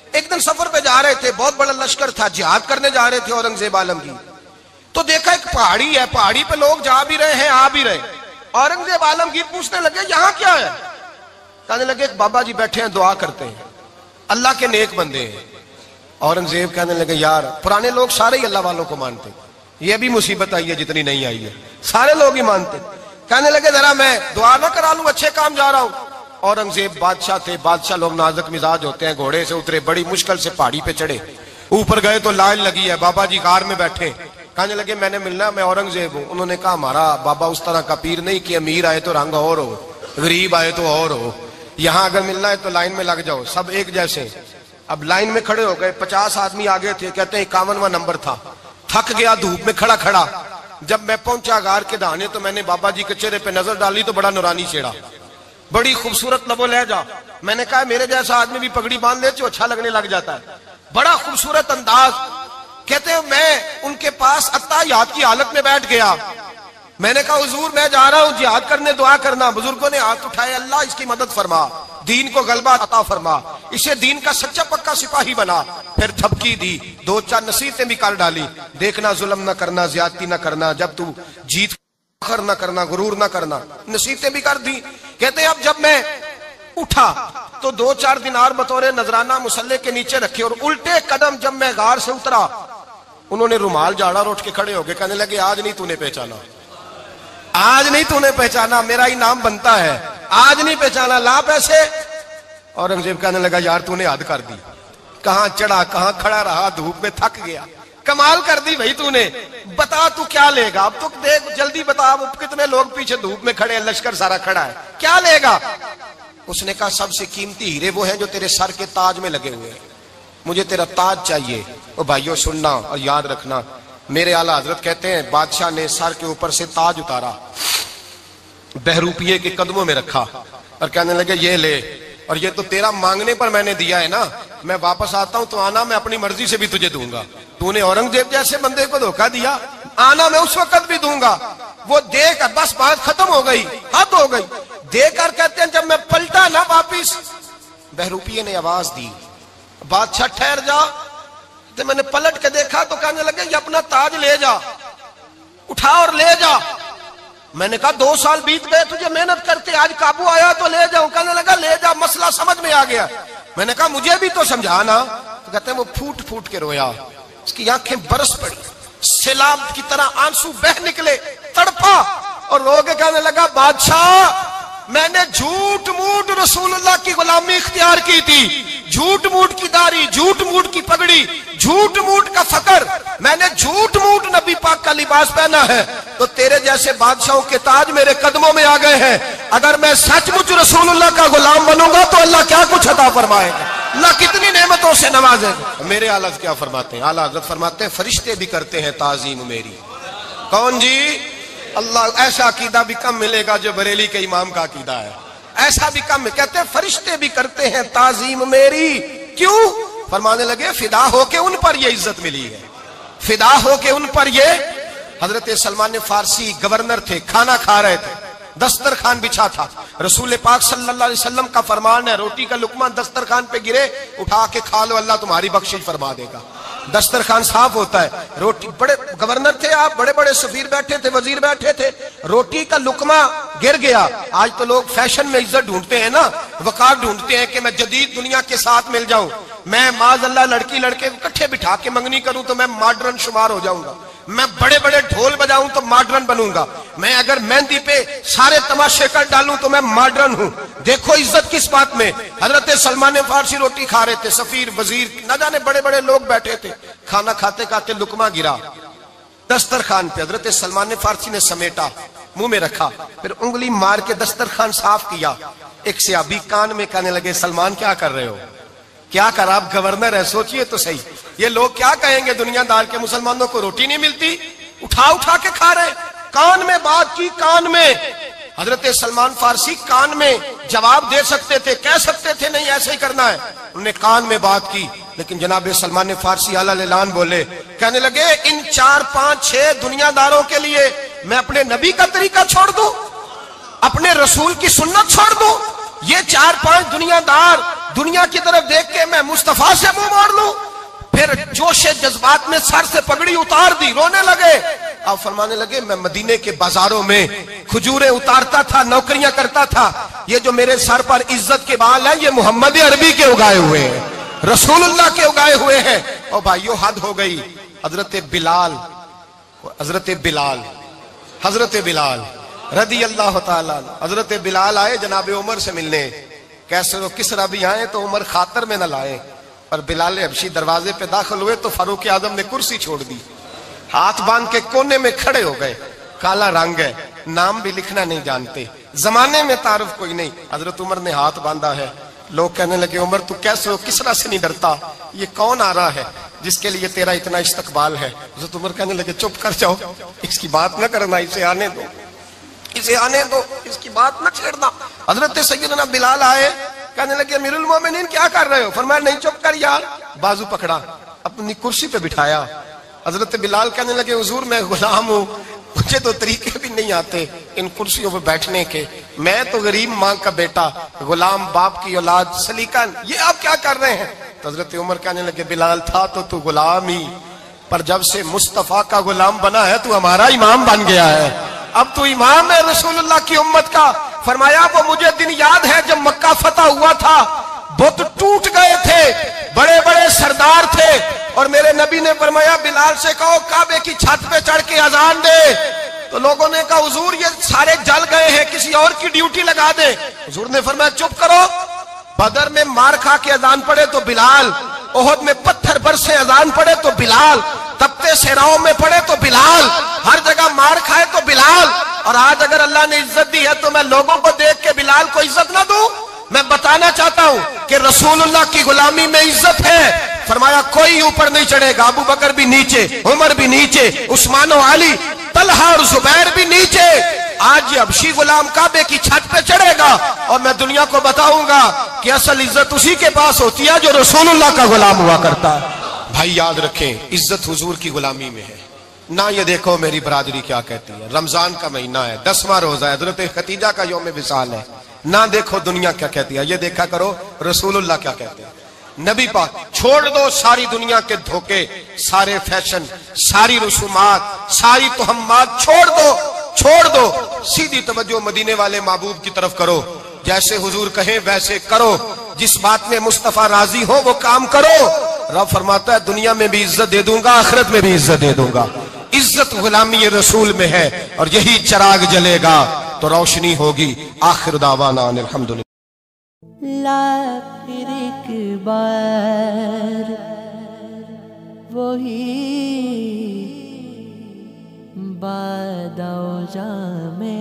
एक दिन सफर पे जा रहे थे, बहुत बड़ा लश्कर था, जिहाद करने जा रहे थे औरंगजेब आलम की। तो देखा एक पहाड़ी है, पहाड़ी पे लोग जा भी रहे हैं, आ भी रहे। औरंगजेब आलमगीर पूछने लगे यहाँ क्या है? कहने लगे बाबा जी बैठे हैं, दुआ करते हैं, अल्लाह के नेक बंदे हैं। औरंगजेब कहने लगे यार पुराने लोग सारे ही अल्लाह वालों को मानते, ये भी मुसीबत आई है जितनी नहीं आई है, सारे लोग ही मानते। कहने लगे जरा मैं दुआ ना करा लूं, अच्छे काम जा रहा हूं। औरंगजेब बादशाह थे, बादशाह लोग नाजुक मिजाज होते हैं। घोड़े से उतरे, बड़ी मुश्किल से पहाड़ी पे चढ़े, ऊपर गए तो लाइन लगी है, बाबा जी कार में बैठे। कहने लगे मैंने मिलना, मैं औरंगजेब हूं। उन्होंने कहा हमारा बाबा उस तरह का पीर नहीं कि अमीर आए तो रंग और हो, गरीब आए तो और हो, यहाँ अगर मिलना है तो लाइन में लग जाओ, सब एक जैसे। अब लाइन में खड़े हो गए, पचास आदमी आगे थे, कहते हैं इक्यावनवा नंबर था। थक गया धूप में खड़ा खड़ा। जब मैं पहुंचा गार के दाने तो मैंने बाबा जी के चेहरे पे नजर डाली तो बड़ा नूरानी चेहरा, बड़ी खूबसूरत लबो लहजा। मैंने कहा मेरे जैसा आदमी भी पगड़ी बांध ले तो अच्छा लगने लग जाता है, बड़ा खूबसूरत अंदाज। कहते हैं मैं उनके पास अत्ताहियात की हालत में बैठ गया। मैंने कहा हुजूर मैं जा रहा हूं जिहाद करने, दुआ करना। बुजुर्गों ने हाथ उठाए, अल्लाह इसकी मदद फरमा, दीन को गलबा अता फरमा, इसे दीन का सच्चा पक्का सिपाही बना। फिर थपकी दी, दो चार नसीहतें भी कर डाली, देखना जुल्म ना करना, ज्यादती ना करना, जब तू जीत फखर ना करना, गुरूर ना करना, नसीहतें भी कर दी। कहते अब जब मैं उठा तो दो चार दिनार बतौरे नजराना मुसल्ले के नीचे रखे, और उल्टे कदम जब मैं गार से उतरा उन्होंने रुमाल झाड़ा और उठ के खड़े हो गए। कहने लगे आज नहीं तूने पहचाना, आज नहीं तूने पहचाना, मेरा इनाम बनता है, आज नहीं पहचाना, ला पैसे। औरंगजेब कहने लगा यार तूने हद कर दी, कहां चढ़ा कहां खड़ा रहा, धूप में थक गया, कमाल कर दी भाई तूने, बता तू क्या लेगा, अब तो देख जल्दी बता, अब कितने लोग पीछे धूप में खड़े हैं, लश्कर सारा खड़ा है, क्या लेगा? उसने कहा सबसे कीमती हीरे वो हैं जो तेरे सर के ताज में लगे हुए हैं, मुझे तेरा ताज चाहिए। ओ भाइयों सुनना और याद रखना, मेरे आला हजरत कहते हैं बादशाह ने सर के ऊपर से ताज उतारा, बहरूपिये के कदमों में रखा और कहने लगे ये ले, और ये तो तेरा मांगने पर मैंने दिया है ना, मैं वापस आता हूं तो आना मैं अपनी मर्जी से भी तुझे दूंगा। तूने औरंगजेब जैसे बंदे को धोखा दिया, आना मैं उस वक्त भी दूंगा। वो देख बस बात खत्म हो गई, हद हो गई। देकर कहते हैं जब मैं पलटा ना वापिस, बहरूपिये ने आवाज दी बादशाह ठहर जा। तो मैंने पलट के देखा तो कहने लगे ये अपना ताज ले जा, उठा और ले जा। मैंने कहा दो साल बीत गए तुझे मेहनत करते, आज काबू आया तो ले जाऊं। कहने लगा ले जा, मसला समझ में आ गया। मैंने कहा मुझे भी तो समझाना। तो कहते हैं वो फूट फूट के रोया, उसकी आंखें बरस पड़ी, सैलाब की तरह आंसू बह निकले, तड़पा और रो के कहने लगा बादशाह मैंने झूठ मूठ रसूलुल्लाह की गुलामी इख्तियार की थी, झूठ मूठ की दाढ़ी, झूठ मूठ की पगड़ी, झूठ मूठ का फकर, मैंने झूठ मूठ नबी पाक का लिबास पहना है, तो तेरे जैसे बादशाहों के ताज मेरे कदमों में आ गए हैं। अगर मैं सचमुच रसूलुल्लाह का गुलाम बनूंगा तो अल्लाह क्या कुछ अता फरमाएगा, अल्लाह कितनी नेमतों से नवाजेगा। मेरे आला क्या फरमाते हैं, आला हज़रत फरमाते हैं फरिश्ते भी करते हैं ताजीम मेरी। कौन जी? अल्लाह। ऐसा अकीदा भी कम मिलेगा जो बरेली के इमाम का अकीदा है, ऐसा भी कम। कहते हैं फरिश्ते भी करते हैं ताजीम मेरी। क्यों? फरमाने लगे फिदा होके उन पर ये इज्जत मिली है, फिदा होके उन पर ये। हजरत सलमान फारसी गवर्नर थे, खाना खा रहे थे, दस्तरखान बिछा था, रसूल पाक सल्लल्लाहु अलैहि वसल्लम का फरमान है रोटी का लुकमा दस्तरखान पे गिरे उठा के खा लो, अल्लाह तुम्हारी बख्शिश फरमा देगा। दस्तरखान साफ होता है, रोटी, बड़े गवर्नर थे आप, बड़े बड़े सफीर बैठे थे, वजीर बैठे थे, रोटी का लुकमा गिर गया। आज तो लोग फैशन में इज्जत ढूंढते हैं ना, वकार ढूंढते हैं कि मैं जदीद दुनिया के साथ मिल जाऊं, मैं माज़अल्लाह लड़की लड़के इकट्ठे बिठा के मंगनी करूं तो मैं मॉडर्न शुमार हो जाऊंगा, मैं बड़े बड़े ढोल बजाऊं तो मॉडर्न बनूंगा, मैं अगर मेहंदी पे सारे तमाशे कर डालूं तो मैं मॉडर्न हूं। देखो इज्जत किस बात में। हजरत सलमान फारसी रोटी खा रहे थे, सफीर वजीर न जाने बड़े बड़े लोग बैठे थे, खाना खाते खाते लुकमा गिरा दस्तरखान पे। हजरत सलमान फारसी ने समेटा, मुंह में रखा, फिर उंगली मार के दस्तरखान साफ किया। एक सहाबी कान में कहने लगे सलमान क्या कर रहे हो, क्या कर, आप गवर्नर है, सोचिए तो सही, ये लोग क्या कहेंगे दुनियादार के, मुसलमानों को रोटी नहीं मिलती, उठा उठा के खा रहे। कान में बात की, कान में। हजरत सलमान फारसी कान में जवाब दे सकते थे, कह सकते थे नहीं ऐसे ही करना है, उन्होंने कान में बात की। लेकिन जनाब सलमान फारसी आला ऐलान बोले, कहने लगे इन चार पांच छह दुनियादारों के लिए मैं अपने नबी का तरीका छोड़ दूं, अपने रसूल की सुन्नत छोड़ दूं? ये चार पांच दुनियादार दुनिया की तरफ देख के मैं मुस्तफा से मुंह मोड़ लूं? फिर जोशे जज्बात में सर से पगड़ी उतार दी, रोने लगे। आप फरमाने लगे मैं मदीने के बाजारों में खजूरें उतारता था, नौकरियां करता था। ये जो मेरे सर पर इज्जत के बाल हैं, ये मोहम्मद अरबी के उगाए हुए हैं, रसूलुल्लाह के उगाए हुए हैं। और भाइयों हद हो गई। हजरत बिलाल हजरत बिलाल हजरत बिलाल रदी अल्लाह ताला, हजरत बिलाल आए जनाब उमर से मिलने। कैसे वो किसरा भी आए तो उमर खातर में न लाए। और बिलाल हबशी दरवाजे पे दाखिल हुए तो फारूक आजम ने कुर्सी छोड़ दी, हाथ बांध के कोने में खड़े हो गए। काला रंग है, नाम भी लिखना नहीं जानते, जमाने में तारुफ कोई नहीं। हजरत उमर ने हाथ बांधा है। लोग कहने लगे उमर तू कैसे हो, किसरा से नहीं डरता, ये कौन आ रहा है जिसके लिए तेरा इतना इस्तकबाल है? हजरत उमर कहने लगे चुप कर जाओ, इसकी बात न करना, इसे आने दो, इसे आने दो, इसकी बात न छेड़ना। हजरत सैयदना बिलाल आए, कहने लगे अमीरुल मोमिनीन क्या कर रहे हो? फरमाया नहीं चुप कर यार। बाजू पकड़ा, अपनी कुर्सी पे बिठाया। हजरत बिलाल कहने लगे हुजूर मैं गुलाम हूँ, मुझे तो तरीके भी नहीं आते इन कुर्सियों पे बैठने के, मैं तो गरीब माँ का बेटा, गुलाम बाप की औलाद, सलीकन, ये आप क्या कर रहे हैं? तो हजरत उमर कहने लगे बिलाल था तो तू गुलाम ही, पर जब से मुस्तफा का गुलाम बना है तू हमारा इमाम बन गया है, अब तू इमाम है रसूलुल्लाह की उम्मत का। फरमाया वो मुझे दिन याद है जब मक्का फतह हुआ था, बुत टूट गए थे, बड़े बड़े सरदार थे, और मेरे नबी ने फरमाया बिलाल से कहो काबे की छत पे चढ़ के अजान दे। तो लोगों ने कहा हुजूर ये सारे जल गए हैं, किसी और की ड्यूटी लगा दे। हुजूर ने फरमाया चुप करो, बदर में मार खा के अजान पड़े तो बिलाल, ओहद में पत्थर बरसे अजान पड़े तो बिलाल, तपते सेराओं में पड़े तो बिलाल, हर जगह मार खाए तो बिलाल। और आज अगर अल्लाह ने इज्जत दी है तो मैं लोगों को देख के बिलाल को इज्जत ना दूं? मैं बताना चाहता हूं कि रसूलुल्लाह की गुलामी में इज्जत है। फरमाया कोई ऊपर नहीं चढ़ेगा, अबू बकर भी नीचे, उमर भी नीचे, उस्मान और अली, तलहा और जुबैर भी नीचे। आज ये हबशी गुलाम काबे की छत पे चढ़ेगा और मैं दुनिया को बताऊंगा कि असल इज्जत उसी के पास होती है जो रसूलुल्लाह का गुलाम हुआ करता है। भाई याद रखें, इज्जत हुजूर की गुलामी में है ना। ये देखो मेरी बरादरी क्या कहती है, रमजान का महीना है, दसवां रोजा है, हजरत खतीजा का यौम विसाल है ना। देखो दुनिया क्या कहती है, ये देखा करो रसूलुल्लाह क्या कहते हैं। नबी पाक छोड़ दो सारी दुनिया के धोखे, सारे फैशन, सारी रसूमात, सारी तोहम्मात छोड़ दो, छोड़ दो, सीधी तवज्जो मदीने वाले महबूब की तरफ करो। जैसे हुजूर कहें वैसे करो, जिस बात में मुस्तफा राजी हो वो काम करो। रब फरमाता है दुनिया में भी इज्जत दे दूंगा, आखिरत में भी इज्जत दे दूंगा। इज्जत गुलामी रसूल में है और यही चिराग जलेगा तो रोशनी होगी। आखिर दावाना अल्हम्दुलिल्लाह। ला फिर एक बार वही बादौ जामे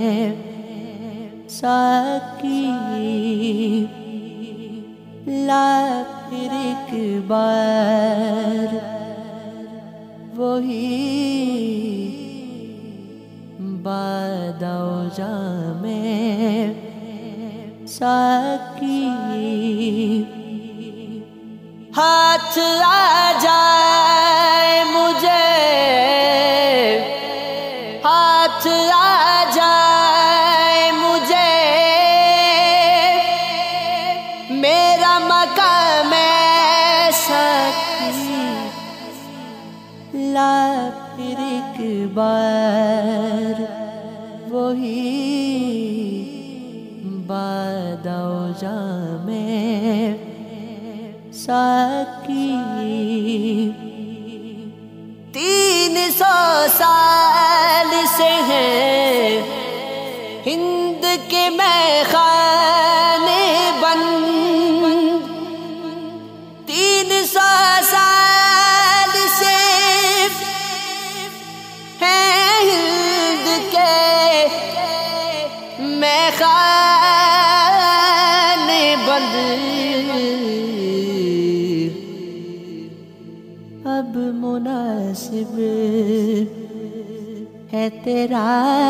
साकी, ला फिर एक बार वही बादौ जामे साकी। हाथ आ जाए मुझे, हाथ आ जाए मुझे, मेरा मकाम है साकी। ला फिर एक बार वही बादौ जामे साकी। तीन सौ साल से हैं हिंद के मैखाने बंद, तीन सौ साल से हैं हिंद के मैखाने बंद। अब मुनासिब है तेरा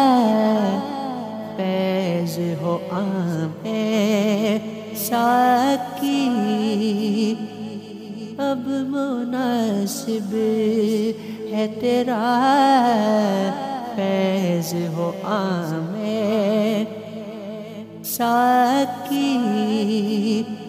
फैज़ हो आमे साकी। अब मुनासिब है तेरा फैज़ हो आमे साकी।